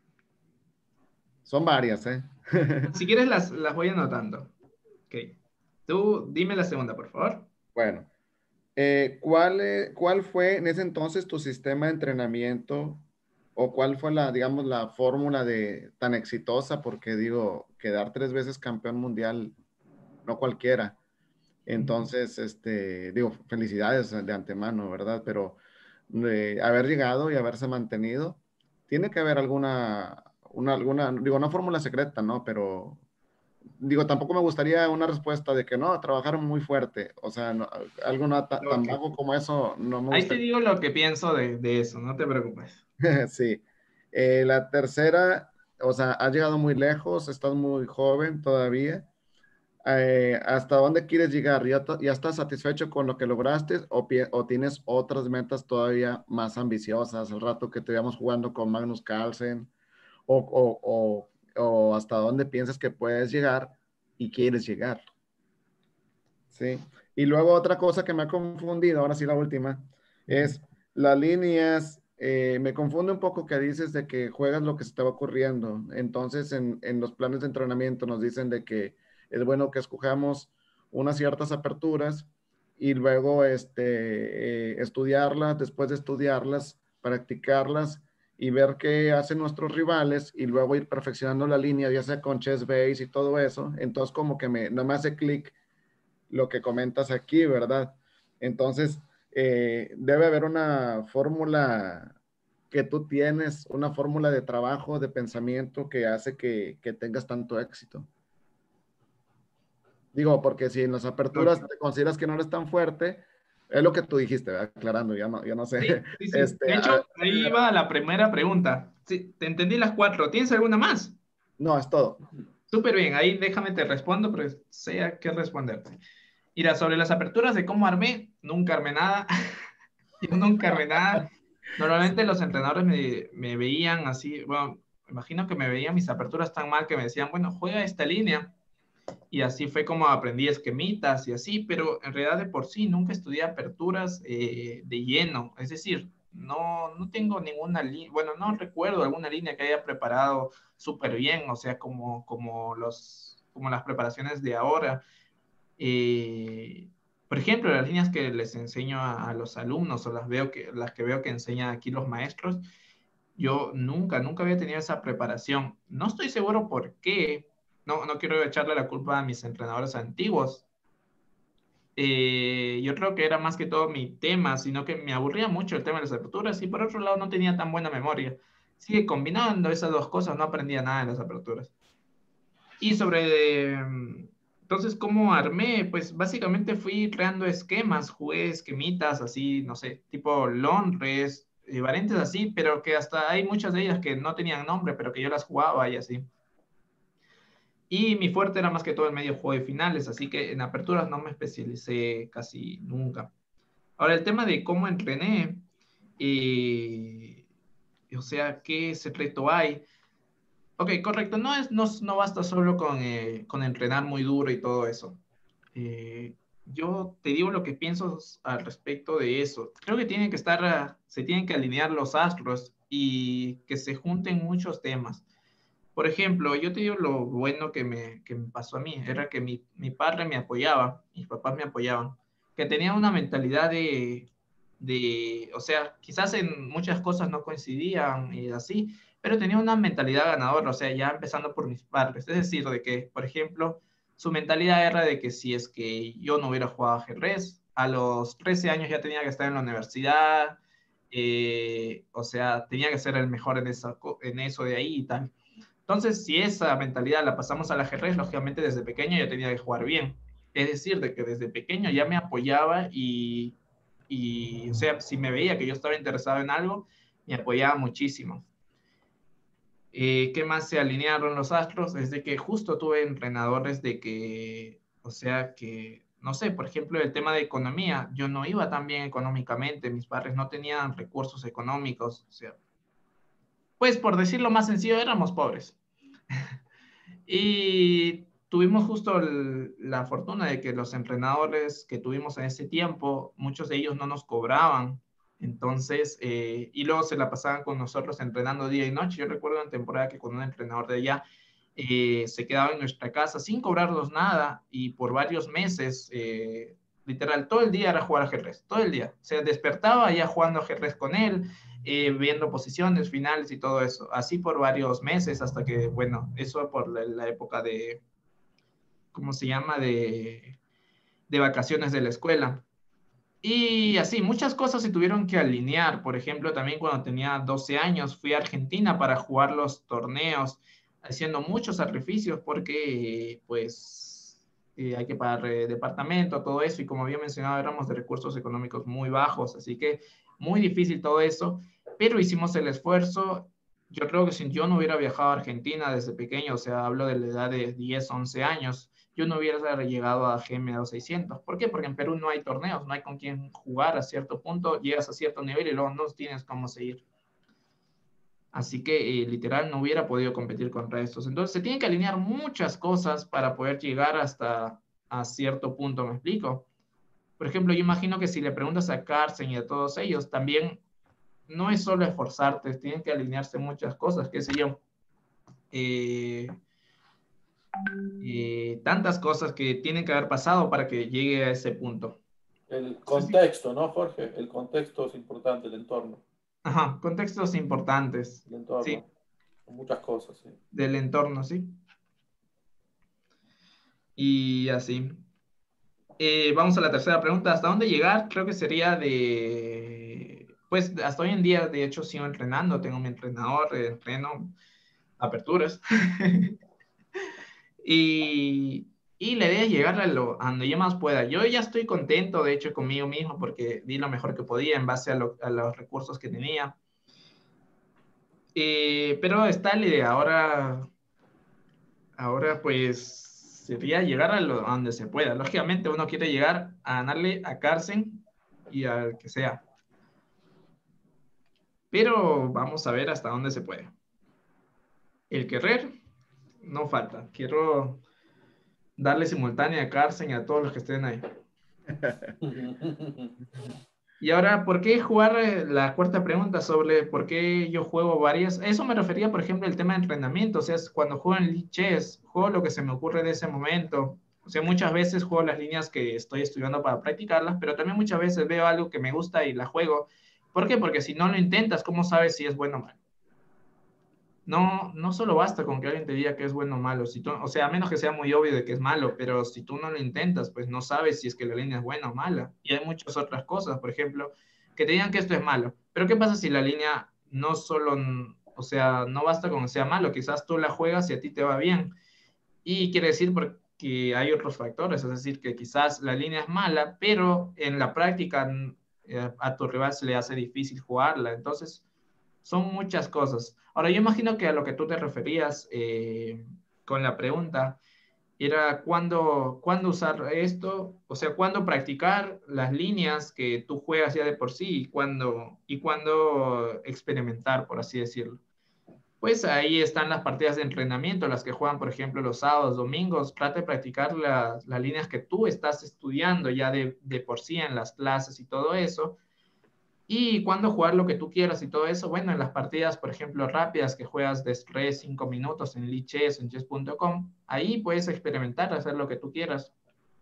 Son varias, ¿eh? Si quieres las voy anotando. Ok. Tú dime la segunda, por favor. Bueno, ¿cuál fue en ese entonces tu sistema de entrenamiento o cuál fue la, digamos, la fórmula tan exitosa, porque digo, quedar 3 veces campeón mundial, no cualquiera. Entonces, digo, felicidades de antemano, ¿verdad? Pero haber llegado y haberse mantenido, tiene que haber digo, no fórmula secreta, ¿no? Pero, digo, tampoco me gustaría una respuesta de que no, trabajaron muy fuerte. O sea, algo tan vago como eso no me Ahí te gustaría. digo lo que pienso de eso, no te preocupes. Sí. La tercera, o sea, has llegado muy lejos, estás muy joven todavía. ¿Hasta dónde quieres llegar? ¿Ya estás satisfecho con lo que lograste o tienes otras metas todavía más ambiciosas? El rato que te veamos jugando con Magnus Carlsen o, o hasta dónde piensas que puedes llegar y quieres llegar. Sí. Y luego otra cosa que me ha confundido, ahora sí la última, es las líneas. Me confunde un poco que dices de que juegas lo que se te va ocurriendo. Entonces, en los planes de entrenamiento nos dicen de que es bueno que escojamos unas ciertas aperturas y luego estudiarlas, después de estudiarlas, practicarlas y ver qué hacen nuestros rivales y luego ir perfeccionando la línea, ya sea con chess base y todo eso. Entonces, como que no me hace clic lo que comentas aquí, ¿verdad? Entonces, debe haber una fórmula que tú tienes, una fórmula de trabajo, de pensamiento que hace que tengas tanto éxito. Digo, porque si en las aperturas te consideras que no eres tan fuerte, es lo que tú dijiste, aclarando, ya no sé. Sí, sí, sí. De hecho, ahí va la primera pregunta. Sí, te entendí las 4. ¿Tienes alguna más? No, es todo. Súper bien, ahí déjame te respondo, pero sé a qué responderte. Mira, sobre las aperturas de cómo armé, nunca armé nada. Yo nunca armé nada. Normalmente los entrenadores me veían así, bueno, imagino que me veían mis aperturas tan mal que me decían, bueno, juega esta línea. Y así fue como aprendí esquemitas y así, pero en realidad de por sí nunca estudié aperturas de lleno. Es decir, no tengo ninguna línea, bueno, no recuerdo alguna línea que haya preparado súper bien, o sea, como las preparaciones de ahora. Eh, por ejemplo, las líneas que les enseño a los alumnos o las que veo que enseñan aquí los maestros, yo nunca había tenido esa preparación. No estoy seguro por qué. No quiero echarle la culpa a mis entrenadores antiguos. Yo creo que era más que todo mi tema, sino que me aburría mucho el tema de las aperturas y por otro lado no tenía tan buena memoria. Así que combinando esas dos cosas no aprendía nada en las aperturas. Y entonces, ¿cómo armé? Pues básicamente fui creando esquemas, jugué esquemitas así, no sé, tipo Londres, variantes así, pero que hasta hay muchas de ellas que no tenían nombre, pero que yo las jugaba y así. Y mi fuerte era más que todo el medio juego de finales, así que en aperturas no me especialicé casi nunca. Ahora, el tema de cómo entrené, eh, o sea, ¿qué secreto hay? Ok, correcto. No basta solo con entrenar muy duro y todo eso. Yo te digo lo que pienso al respecto de eso. Creo que se tienen que alinear los astros y que se junten muchos temas. Por ejemplo, yo te digo lo bueno que me pasó a mí. Era que mi padre me apoyaba, mis papás me apoyaban, que tenía una mentalidad o sea, quizás en muchas cosas no coincidían y así, pero tenía una mentalidad ganadora, o sea, ya empezando por mis padres. Es decir, de que, por ejemplo, su mentalidad era de que si es que yo no hubiera jugado ajedrez, a los 13 años ya tenía que estar en la universidad, o sea, tenía que ser el mejor en eso de ahí y tal. Entonces, si esa mentalidad la pasamos al ajedrez, lógicamente desde pequeño ya tenía que jugar bien. Es decir, de que desde pequeño ya me apoyaba o sea, si me veía que yo estaba interesado en algo, me apoyaba muchísimo. ¿Qué más se alinearon los astros? Es de que justo tuve entrenadores de que, o sea, que, no sé, por ejemplo, el tema de economía, yo no iba tan bien económicamente, mis padres no tenían recursos económicos, o sea, pues por decirlo más sencillo, éramos pobres. Y tuvimos justo la fortuna de que los entrenadores que tuvimos en ese tiempo, muchos de ellos no nos cobraban. Entonces, y luego se la pasaban con nosotros entrenando día y noche. Yo recuerdo una temporada que con un entrenador de allá se quedaba en nuestra casa sin cobrarnos nada y por varios meses Literal, todo el día era jugar ajedrez, todo el día. O sea, despertaba ya jugando ajedrez con él, viendo posiciones, finales y todo eso. Así por varios meses hasta que, bueno, eso por la época de, ¿cómo se llama? De vacaciones de la escuela. Y así, muchas cosas se tuvieron que alinear. Por ejemplo, también cuando tenía 12 años fui a Argentina para jugar los torneos, haciendo muchos sacrificios porque, pues, hay que pagar departamento, todo eso. Y como había mencionado, éramos de recursos económicos muy bajos, así que muy difícil todo eso. Pero hicimos el esfuerzo. Yo creo que si yo no hubiera viajado a Argentina desde pequeño, o sea, hablo de la edad de 10, 11 años, yo no hubiera llegado a GM 600. ¿Por qué? Porque en Perú no hay torneos, no hay con quién jugar a cierto punto, llegas a cierto nivel y luego no tienes cómo seguir. Así que literal no hubiera podido competir contra estos. Entonces se tienen que alinear muchas cosas para poder llegar hasta a cierto punto, ¿me explico? Por ejemplo, yo imagino que si le preguntas a Carsten y a todos ellos, también no es solo esforzarte, tienen que alinearse muchas cosas, qué sé yo. Tantas cosas que tienen que haber pasado para que llegue a ese punto. El contexto, ¿no, Jorge? El contexto es importante, el entorno. Ajá, contextos importantes. El entorno. Sí. Muchas cosas, sí. Del entorno, sí. Y así. Vamos a la tercera pregunta. ¿Hasta dónde llegar? Creo que sería de... Pues hasta hoy en día, de hecho, sigo entrenando. Tengo mi entrenador, entreno aperturas. Y la idea es llegar a donde yo más pueda. Yo ya estoy contento, de hecho, conmigo mismo porque di lo mejor que podía en base a los recursos que tenía. Pero está la idea. Ahora pues sería llegar a donde se pueda. Lógicamente uno quiere llegar a ganarle a Carson y al que sea. Pero vamos a ver hasta dónde se puede. El querer no falta. Quiero darle simultánea a Carson y a todos los que estén ahí. Y ahora, ¿por qué jugar la cuarta pregunta sobre por qué yo juego varias? Eso me refería, por ejemplo, al tema de entrenamiento. O sea, es cuando juego en chess, juego lo que se me ocurre de ese momento. O sea, muchas veces juego las líneas que estoy estudiando para practicarlas, pero también muchas veces veo algo que me gusta y la juego. ¿Por qué? Porque si no lo intentas, ¿cómo sabes si es bueno o malo? No solo basta con que alguien te diga que es bueno o malo, si tú, o sea, a menos que sea muy obvio de que es malo, pero si tú no lo intentas, pues no sabes si es que la línea es buena o mala. Y hay muchas otras cosas, por ejemplo, que te digan que esto es malo, pero ¿qué pasa si la línea no solo, o sea, no basta con que sea malo, quizás tú la juegas y a ti te va bien? Y quiere decir porque hay otros factores, es decir, que quizás la línea es mala, pero en la práctica a tu rival se le hace difícil jugarla, entonces son muchas cosas. Ahora, yo imagino que a lo que tú te referías con la pregunta era cuándo usar esto, o sea, cuándo practicar las líneas que tú juegas ya de por sí y cuándo experimentar, por así decirlo. Pues ahí están las partidas de entrenamiento, las que juegan, por ejemplo, los sábados, domingos. Trata de practicar las líneas que tú estás estudiando ya de por sí en las clases y todo eso y cuándo jugar lo que tú quieras y todo eso, bueno, en las partidas, por ejemplo, rápidas que juegas de 3, 5 minutos en Lichess, en chess.com, ahí puedes experimentar, hacer lo que tú quieras.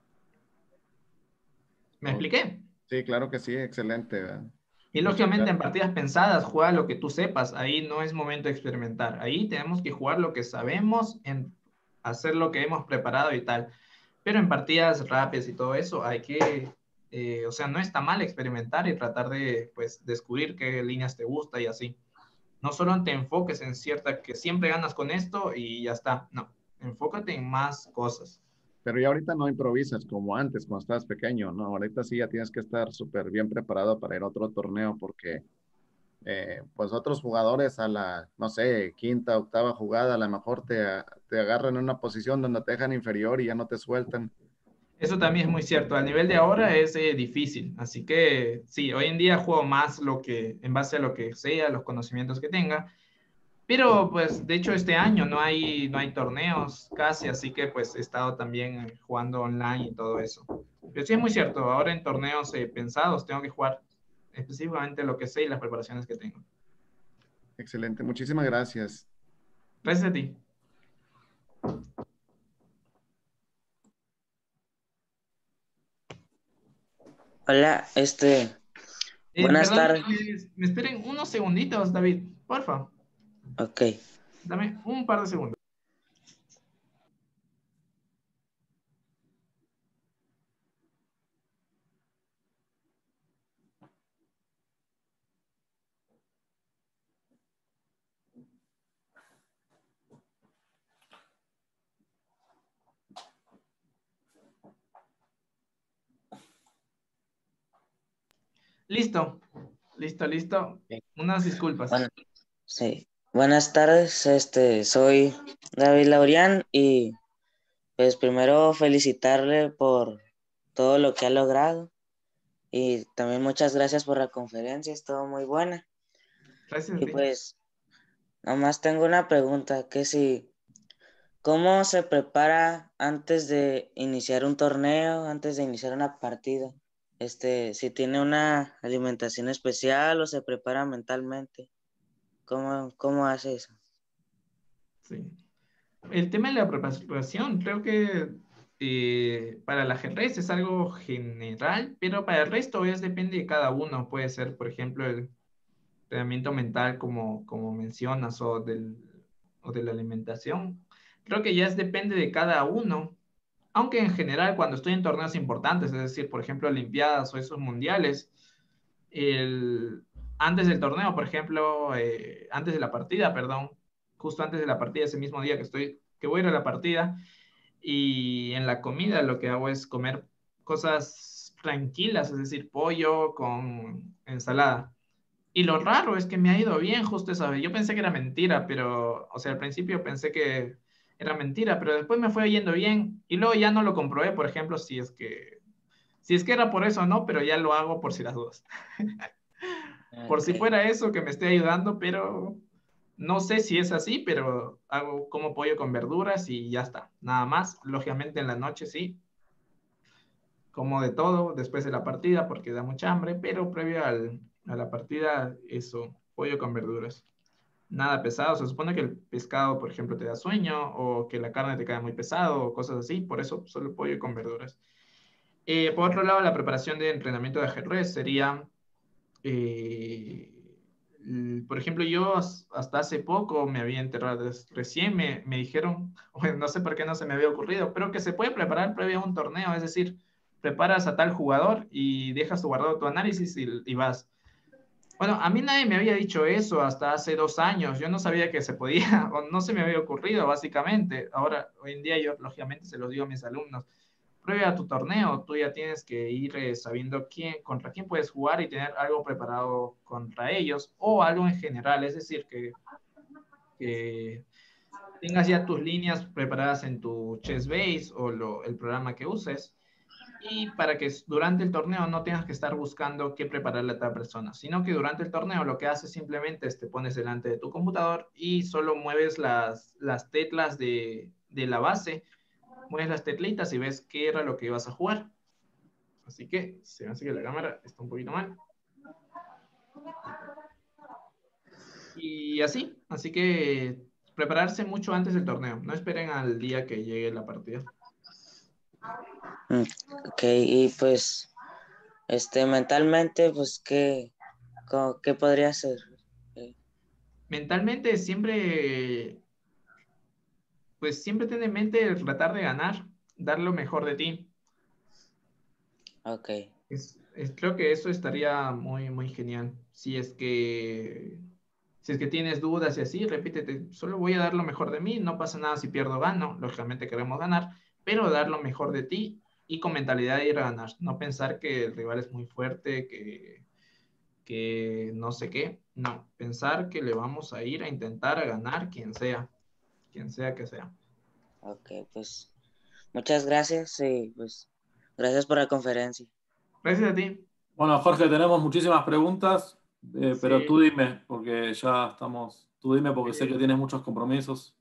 ¿Me expliqué? Sí, claro que sí, excelente. Y Muchas lógicamente en gracias. partidas pensadas, juega lo que tú sepas, ahí no es momento de experimentar, ahí tenemos que jugar lo que sabemos, en hacer lo que hemos preparado y tal. Pero en partidas rápidas y todo eso hay que, o sea, no está mal experimentar y tratar de, pues, descubrir qué líneas te gusta y así. No solo te enfoques en cierta, que siempre ganas con esto y ya está. No, enfócate en más cosas. Pero ya ahorita no improvisas como antes, cuando estabas pequeño, ¿no? Ahorita sí ya tienes que estar súper bien preparado para ir a otro torneo porque pues otros jugadores a la, no sé, quinta, octava jugada, a lo mejor te agarran en una posición donde te dejan inferior y ya no te sueltan. Eso también es muy cierto. Al nivel de ahora es difícil. Así que sí, hoy en día juego más lo que, en base a lo que sea, los conocimientos que tenga. Pero pues de hecho este año no hay torneos casi, así que pues he estado también jugando online y todo eso. Pero sí es muy cierto, ahora en torneos pensados tengo que jugar específicamente lo que sé y las preparaciones que tengo. Excelente, muchísimas gracias. Gracias a ti. Hola, buenas Perdón, tardes. me esperen unos segunditos, David, porfa. Ok. Dame un par de segundos. Listo, listo. Ok. Unas disculpas. Bueno, sí. Buenas tardes, soy David Laurián y pues primero felicitarle por todo lo que ha logrado y también muchas gracias por la conferencia, estuvo muy buena. Gracias a Y ti. pues nomás tengo una pregunta, ¿cómo se prepara antes de iniciar un torneo, antes de iniciar una partida? Si tiene una alimentación especial o se prepara mentalmente. ¿Cómo hace eso? Sí. El tema de la preparación, creo que para el ajedrez es algo general, pero para el resto depende de cada uno. Puede ser, por ejemplo, el entrenamiento mental, como mencionas, o de la alimentación. Creo que depende de cada uno. Aunque en general, cuando estoy en torneos importantes, es decir, por ejemplo, Olimpiadas o esos mundiales, el, antes del torneo, por ejemplo, antes de la partida, perdón, justo antes de la partida, ese mismo día que voy a ir a la partida, y en la comida lo que hago es comer cosas tranquilas, es decir, pollo con ensalada. Y lo raro es que me ha ido bien justo esa vez. Yo pensé que era mentira, pero, o sea, al principio pensé que era mentira, pero después me fue yendo bien y luego ya no lo comprobé, por ejemplo, si es que era por eso o no, pero ya lo hago por si las dudas. Por si Ok, fuera eso que me esté ayudando, pero no sé si es así, pero hago como pollo con verduras y ya está. Nada más. Lógicamente en la noche sí, como de todo después de la partida porque da mucha hambre, pero previo a la partida, eso, pollo con verduras. Nada pesado. Se supone que el pescado, por ejemplo, te da sueño o que la carne te cae muy pesado o cosas así. Por eso solo pollo con verduras. Por otro lado, la preparación de entrenamiento de ajedrez sería, eh, por ejemplo, yo hasta hace poco me había enterrado, recién me dijeron, bueno, no sé por qué no se me había ocurrido, pero que se puede preparar previo a un torneo, es decir, preparas a tal jugador y dejas tu guardado tu análisis y vas. Bueno, a mí nadie me había dicho eso hasta hace 2 años. Yo no sabía que se podía, o no se me había ocurrido, básicamente. Ahora, hoy en día, yo lógicamente se los digo a mis alumnos. Previo a tu torneo, tú ya tienes que ir sabiendo contra quién puedes jugar y tener algo preparado contra ellos, o algo en general. Es decir, que tengas ya tus líneas preparadas en tu chess base o el programa que uses y para que durante el torneo no tengas que estar buscando qué prepararle a otra persona, sino que durante el torneo lo que haces simplemente es te pones delante de tu computador y solo mueves las teclas de la base, mueves las teclitas y ves qué era lo que ibas a jugar. Así que se me hace que la cámara está un poquito mal. Y así que prepararse mucho antes del torneo, no esperen al día que llegue la partida. mm, ok, y pues, mentalmente, pues, ¿qué podría hacer? Eh, Mentalmente siempre ten en mente el tratar de ganar, dar lo mejor de ti. ok, Creo que eso estaría muy, muy genial. Si es que tienes dudas y así, repítete, solo voy a dar lo mejor de mí, no pasa nada si pierdo o gano, lógicamente queremos ganar, pero dar lo mejor de ti y con mentalidad de ir a ganar, no pensar que el rival es muy fuerte, que no sé qué, no, pensar que le vamos a ir a intentar a ganar quien sea que sea. ok, pues, muchas gracias y pues, gracias por la conferencia. Gracias a ti. Bueno, Jorge, tenemos muchísimas preguntas, pero Sí. tú dime, porque ya estamos, tú dime porque sé que Eh, tienes muchos compromisos.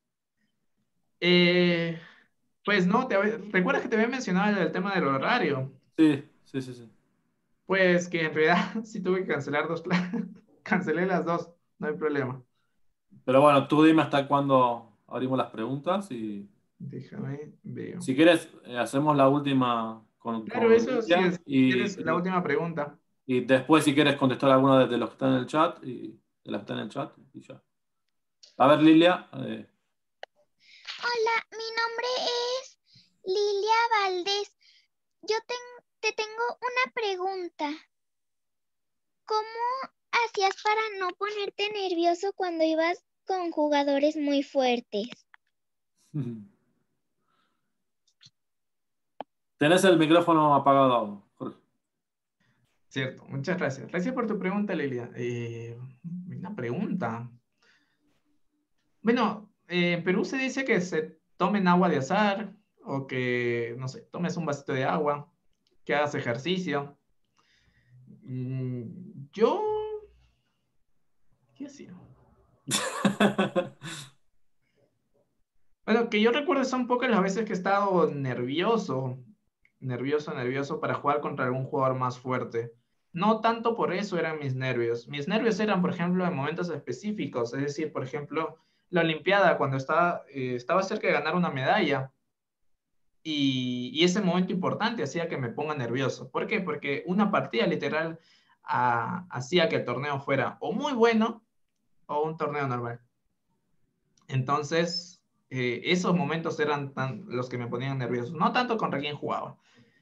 eh, pues no, ¿recuerdas que te había mencionado el tema del horario? Sí, sí, sí, sí. Pues que en realidad sí tuve que cancelar dos clases. Cancelé las dos, no hay problema. Pero bueno, tú dime hasta cuándo abrimos las preguntas y Déjame ver. si quieres, hacemos la última Claro, eso sí Lilia. es. ¿Quieres la última pregunta? Y después, si quieres contestar alguna de los que están en el chat, y de las que están en el chat, y ya. A ver, Lilia. Hola, mi nombre es Lilia Valdés. Yo te tengo una pregunta. ¿Cómo hacías para no ponerte nervioso cuando ibas con jugadores muy fuertes? Tenés el micrófono apagado, Jorge. Cierto, muchas gracias. Gracias por tu pregunta, Lilia. Una pregunta. Bueno, en Perú se dice que se tomen agua de azar o que, no sé, tomes un vasito de agua, que hagas ejercicio. Yo, ¿qué hacía? Bueno, que yo recuerdo son pocas las veces que he estado nervioso para jugar contra algún jugador más fuerte. No tanto por eso eran mis nervios. Mis nervios eran, por ejemplo, en momentos específicos. Es decir, por ejemplo, la Olimpiada, cuando estaba cerca de ganar una medalla. Y ese momento importante hacía que me ponga nervioso. ¿Por qué? Porque una partida literal hacía que el torneo fuera o muy bueno o un torneo normal. Entonces, esos momentos eran los que me ponían nervioso. No tanto contra quién jugaba.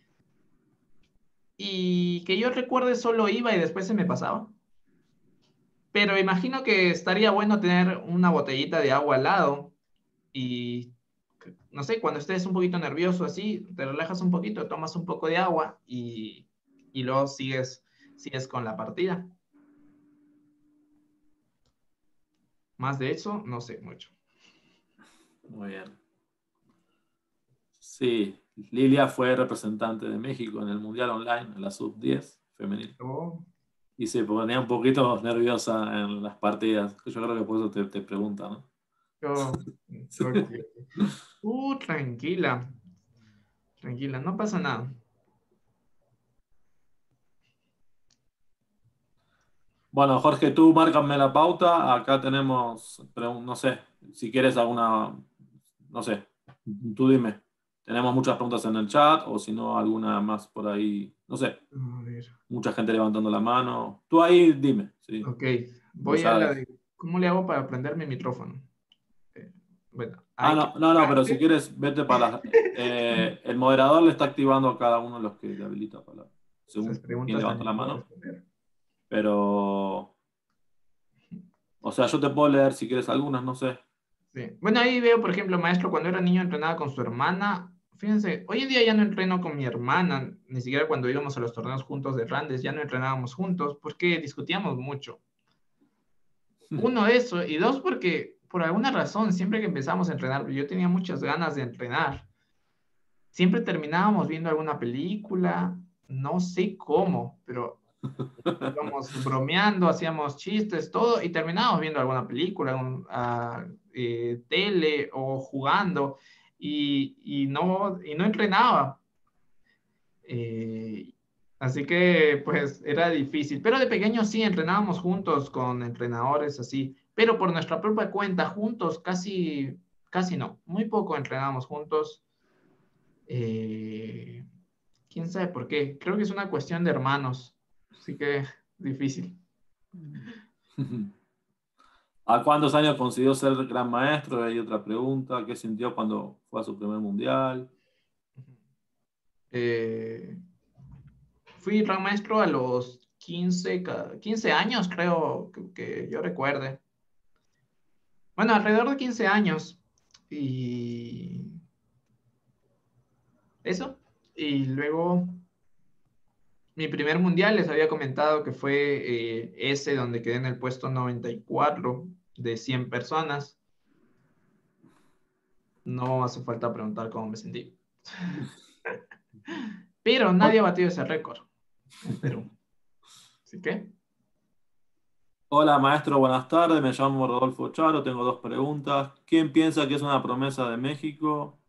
Y que yo recuerde solo iba y después se me pasaba. Pero imagino que estaría bueno tener una botellita de agua al lado y, no sé, cuando estés un poquito nervioso así, te relajas un poquito, tomas un poco de agua y luego sigues con la partida. Más de eso, no sé mucho. Muy bien. Sí, Lilia fue representante de México en el Mundial Online, en la Sub-10 femenil. Oh. Y se ponía un poquito nerviosa en las partidas. Yo creo que por eso te pregunta, ¿no? Okay. Tranquila. Tranquila, no pasa nada. Bueno, Jorge, tú márcame la pauta. Acá tenemos, pero no sé, si quieres alguna, no sé, tú dime. Tenemos muchas preguntas en el chat o si no, alguna más por ahí, no sé. A ver. Mucha gente levantando la mano. Tú ahí dime. Sí. Ok, voy a la de... ¿Cómo le hago para prender mi micrófono? Bueno, no, pero si quieres, vete para el moderador le está activando a cada uno de los que le habilita para según quién levanta la mano. Pero, o sea, yo te puedo leer si quieres algunas, no sé. Sí. Bueno, ahí veo, por ejemplo, maestro, cuando era niño entrenaba con su hermana. Fíjense, hoy en día ya no entreno con mi hermana, ni siquiera cuando íbamos a los torneos juntos de Randes, ya no entrenábamos juntos porque discutíamos mucho. Uno, eso, y dos, porque por alguna razón, siempre que empezamos a entrenar, yo tenía muchas ganas de entrenar. Siempre terminábamos viendo alguna película, no sé cómo, pero íbamos bromeando, hacíamos chistes, todo, y terminábamos viendo alguna película, tele o jugando, y no entrenaba. Así que, pues, era difícil. Pero de pequeño sí entrenábamos juntos con entrenadores así, pero por nuestra propia cuenta, juntos, casi no. Muy poco entrenábamos juntos. ¿Quién sabe por qué? Creo que es una cuestión de hermanos. Así que, difícil. ¿A cuántos años consiguió ser gran maestro? Hay otra pregunta. ¿Qué sintió cuando fue a su primer mundial? Fui gran maestro a los 15 años, creo que yo recuerde. Bueno, alrededor de 15 años. Y eso. Y luego, mi primer mundial les había comentado que fue ese donde quedé en el puesto 94 de 100 personas. No hace falta preguntar cómo me sentí. Pero nadie ha batido ese récord en Perú. Así que... Hola maestro, buenas tardes. Me llamo Rodolfo Charo. Tengo dos preguntas. ¿Quién piensa que es una promesa de México?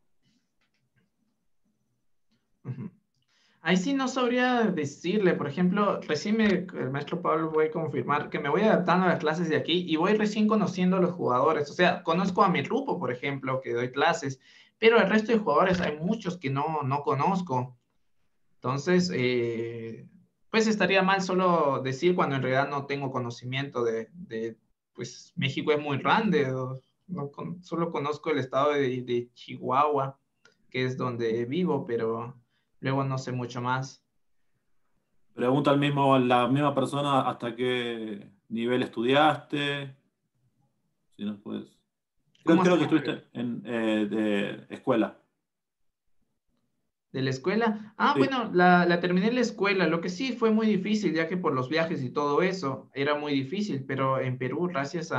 Ahí sí no sabría decirle. Por ejemplo, recién el maestro Pablo voy a confirmar que me voy adaptando a las clases de aquí y voy recién conociendo a los jugadores. O sea, conozco a mi grupo, por ejemplo, que doy clases, pero el resto de jugadores hay muchos que no conozco. Entonces, pues estaría mal solo decir cuando en realidad no tengo conocimiento pues México es muy grande, solo conozco el estado de Chihuahua, que es donde vivo, pero luego no sé mucho más. Pregunta la misma persona hasta qué nivel estudiaste. Si nos puedes. ¿Cómo Creo así? que estuviste en de escuela. ¿De la escuela? Ah, Sí. bueno, la terminé en la escuela. Lo que sí fue muy difícil, ya que por los viajes y todo eso, era muy difícil, pero en Perú, gracias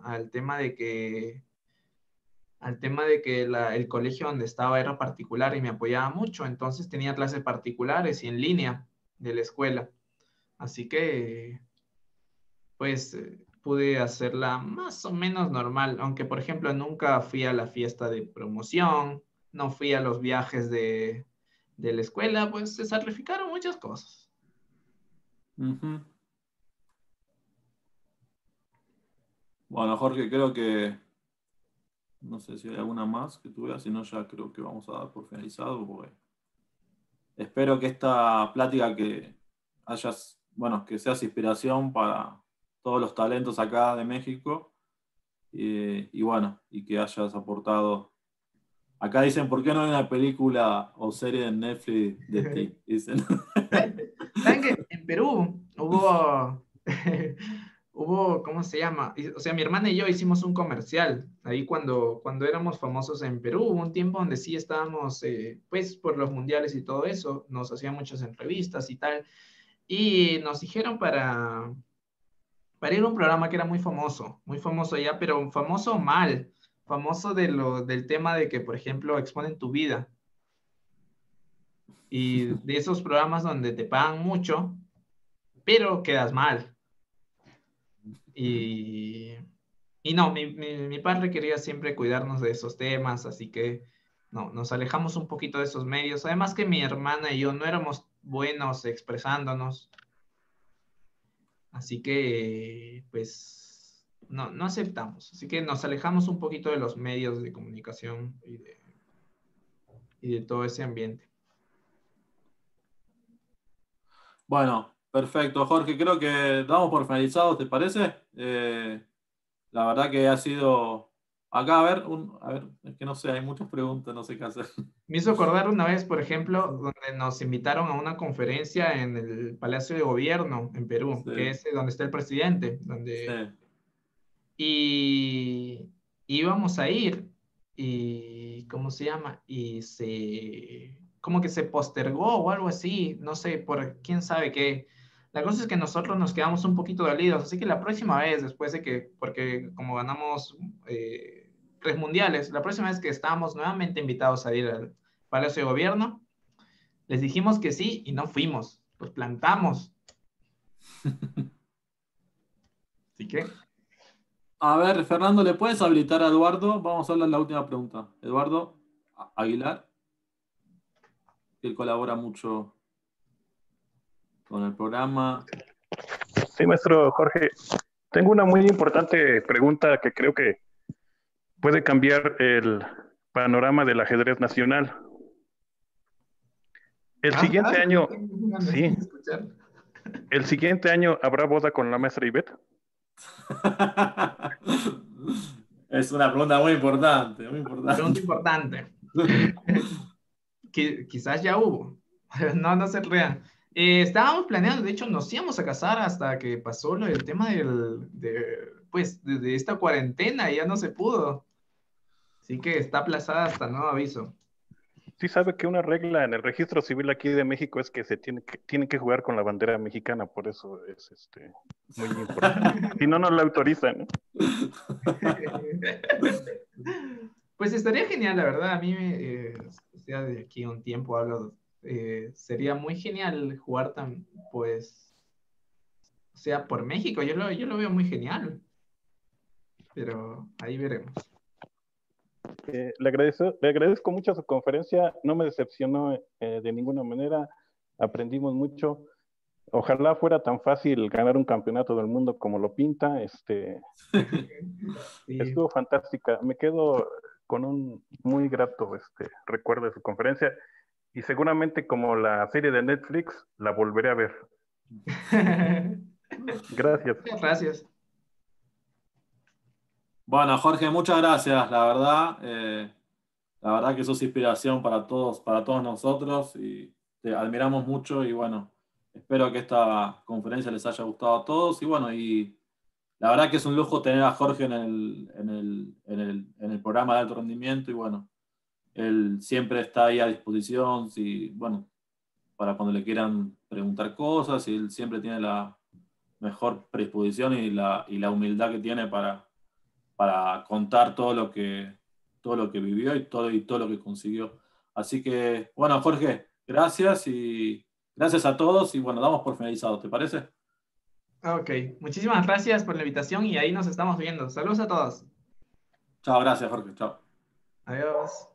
al tema de que el colegio donde estaba era particular y me apoyaba mucho, entonces tenía clases particulares y en línea de la escuela. Así que, pues, pude hacerla más o menos normal, aunque, por ejemplo, nunca fui a la fiesta de promoción, no fui a los viajes de la escuela, pues se sacrificaron muchas cosas. Ujú. Bueno, Jorge, creo que no sé si hay alguna más que tú veas, si no ya creo que vamos a dar por finalizado, porque espero que esta plática que hayas, bueno, que seas inspiración para todos los talentos acá de México y bueno, y que hayas aportado. Acá dicen, ¿por qué no hay una película o serie en Netflix de ti? Dicen. ¿Saben que en Perú hubo, ¿cómo se llama? O sea, mi hermana y yo hicimos un comercial ahí cuando éramos famosos en Perú. Hubo un tiempo donde sí estábamos, pues, por los mundiales y todo eso, nos hacían muchas entrevistas y tal. Y nos dijeron para ir a un programa que era muy famoso allá, pero famoso mal, famoso del tema de que, por ejemplo, exponen tu vida. Y de esos programas donde te pagan mucho, pero quedas mal. Y, y no, mi padre quería siempre cuidarnos de esos temas, así que no, nos alejamos un poquito de esos medios. Además que mi hermana y yo no éramos buenos expresándonos, así que pues no aceptamos. Así que nos alejamos un poquito de los medios de comunicación y de todo ese ambiente. Bueno, perfecto, Jorge. Creo que damos por finalizado, ¿te parece? La verdad que ha sido. Acá, a ver, es que no sé, hay muchas preguntas, no sé qué hacer. Me hizo acordar una vez, por ejemplo, donde nos invitaron a una conferencia en el Palacio de Gobierno en Perú, que Sí, es donde está el presidente, sí. y íbamos a ir y ¿cómo se llama? Como que se postergó o algo así, no sé, por quién sabe qué. La cosa es que nosotros nos quedamos un poquito dolidos, así que la próxima vez, después de que, porque como ganamos 3 mundiales, la próxima vez que estamos nuevamente invitados a ir al Palacio de Gobierno, les dijimos que sí y no fuimos, los plantamos. Así que... A ver, Fernando, ¿le puedes habilitar a Eduardo? Vamos a hablar la última pregunta. Eduardo Aguilar, que él colabora mucho con el programa. Sí, maestro Jorge. Tengo una muy importante pregunta que creo que puede cambiar el panorama del ajedrez nacional. El siguiente año, sí, el siguiente año habrá boda con la maestra Ivette. Es una pregunta muy importante, muy importante. Pregunta importante. Quizás ya hubo. No se crean. Estábamos planeando, de hecho, nos íbamos a casar hasta que pasó el tema de esta cuarentena y ya no se pudo. Así que está aplazada hasta nuevo aviso. Sí sabe que una regla en el registro civil aquí de México es que tienen que jugar con la bandera mexicana, por eso es muy importante. Si no, no la autorizan, ¿no? Pues estaría genial, la verdad. A mí, o sea, de aquí a un tiempo hablo, sería muy genial jugar pues, o sea, por México. Yo lo veo muy genial. Pero ahí veremos. Le agradezco mucho su conferencia, no me decepcionó de ninguna manera, aprendimos mucho. Ojalá fuera tan fácil ganar un campeonato del mundo como lo pinta. Sí. Estuvo fantástica. Me quedo con un muy grato recuerdo de su conferencia. Y seguramente como la serie de Netflix, la volveré a ver. Gracias. Gracias. Bueno, Jorge, muchas gracias, la verdad que sos inspiración para todos nosotros y te admiramos mucho y bueno, espero que esta conferencia les haya gustado a todos y bueno, y la verdad que es un lujo tener a Jorge en el programa de alto rendimiento y bueno, él siempre está ahí a disposición, bueno, para cuando le quieran preguntar cosas y él siempre tiene la mejor predisposición y la humildad que tiene para contar todo lo que vivió y todo lo que consiguió. Así que, bueno, Jorge, gracias y gracias a todos y bueno, damos por finalizado, ¿te parece? Ok, muchísimas gracias por la invitación y ahí nos estamos viendo. Saludos a todos. Chao, gracias, Jorge, chao. Adiós.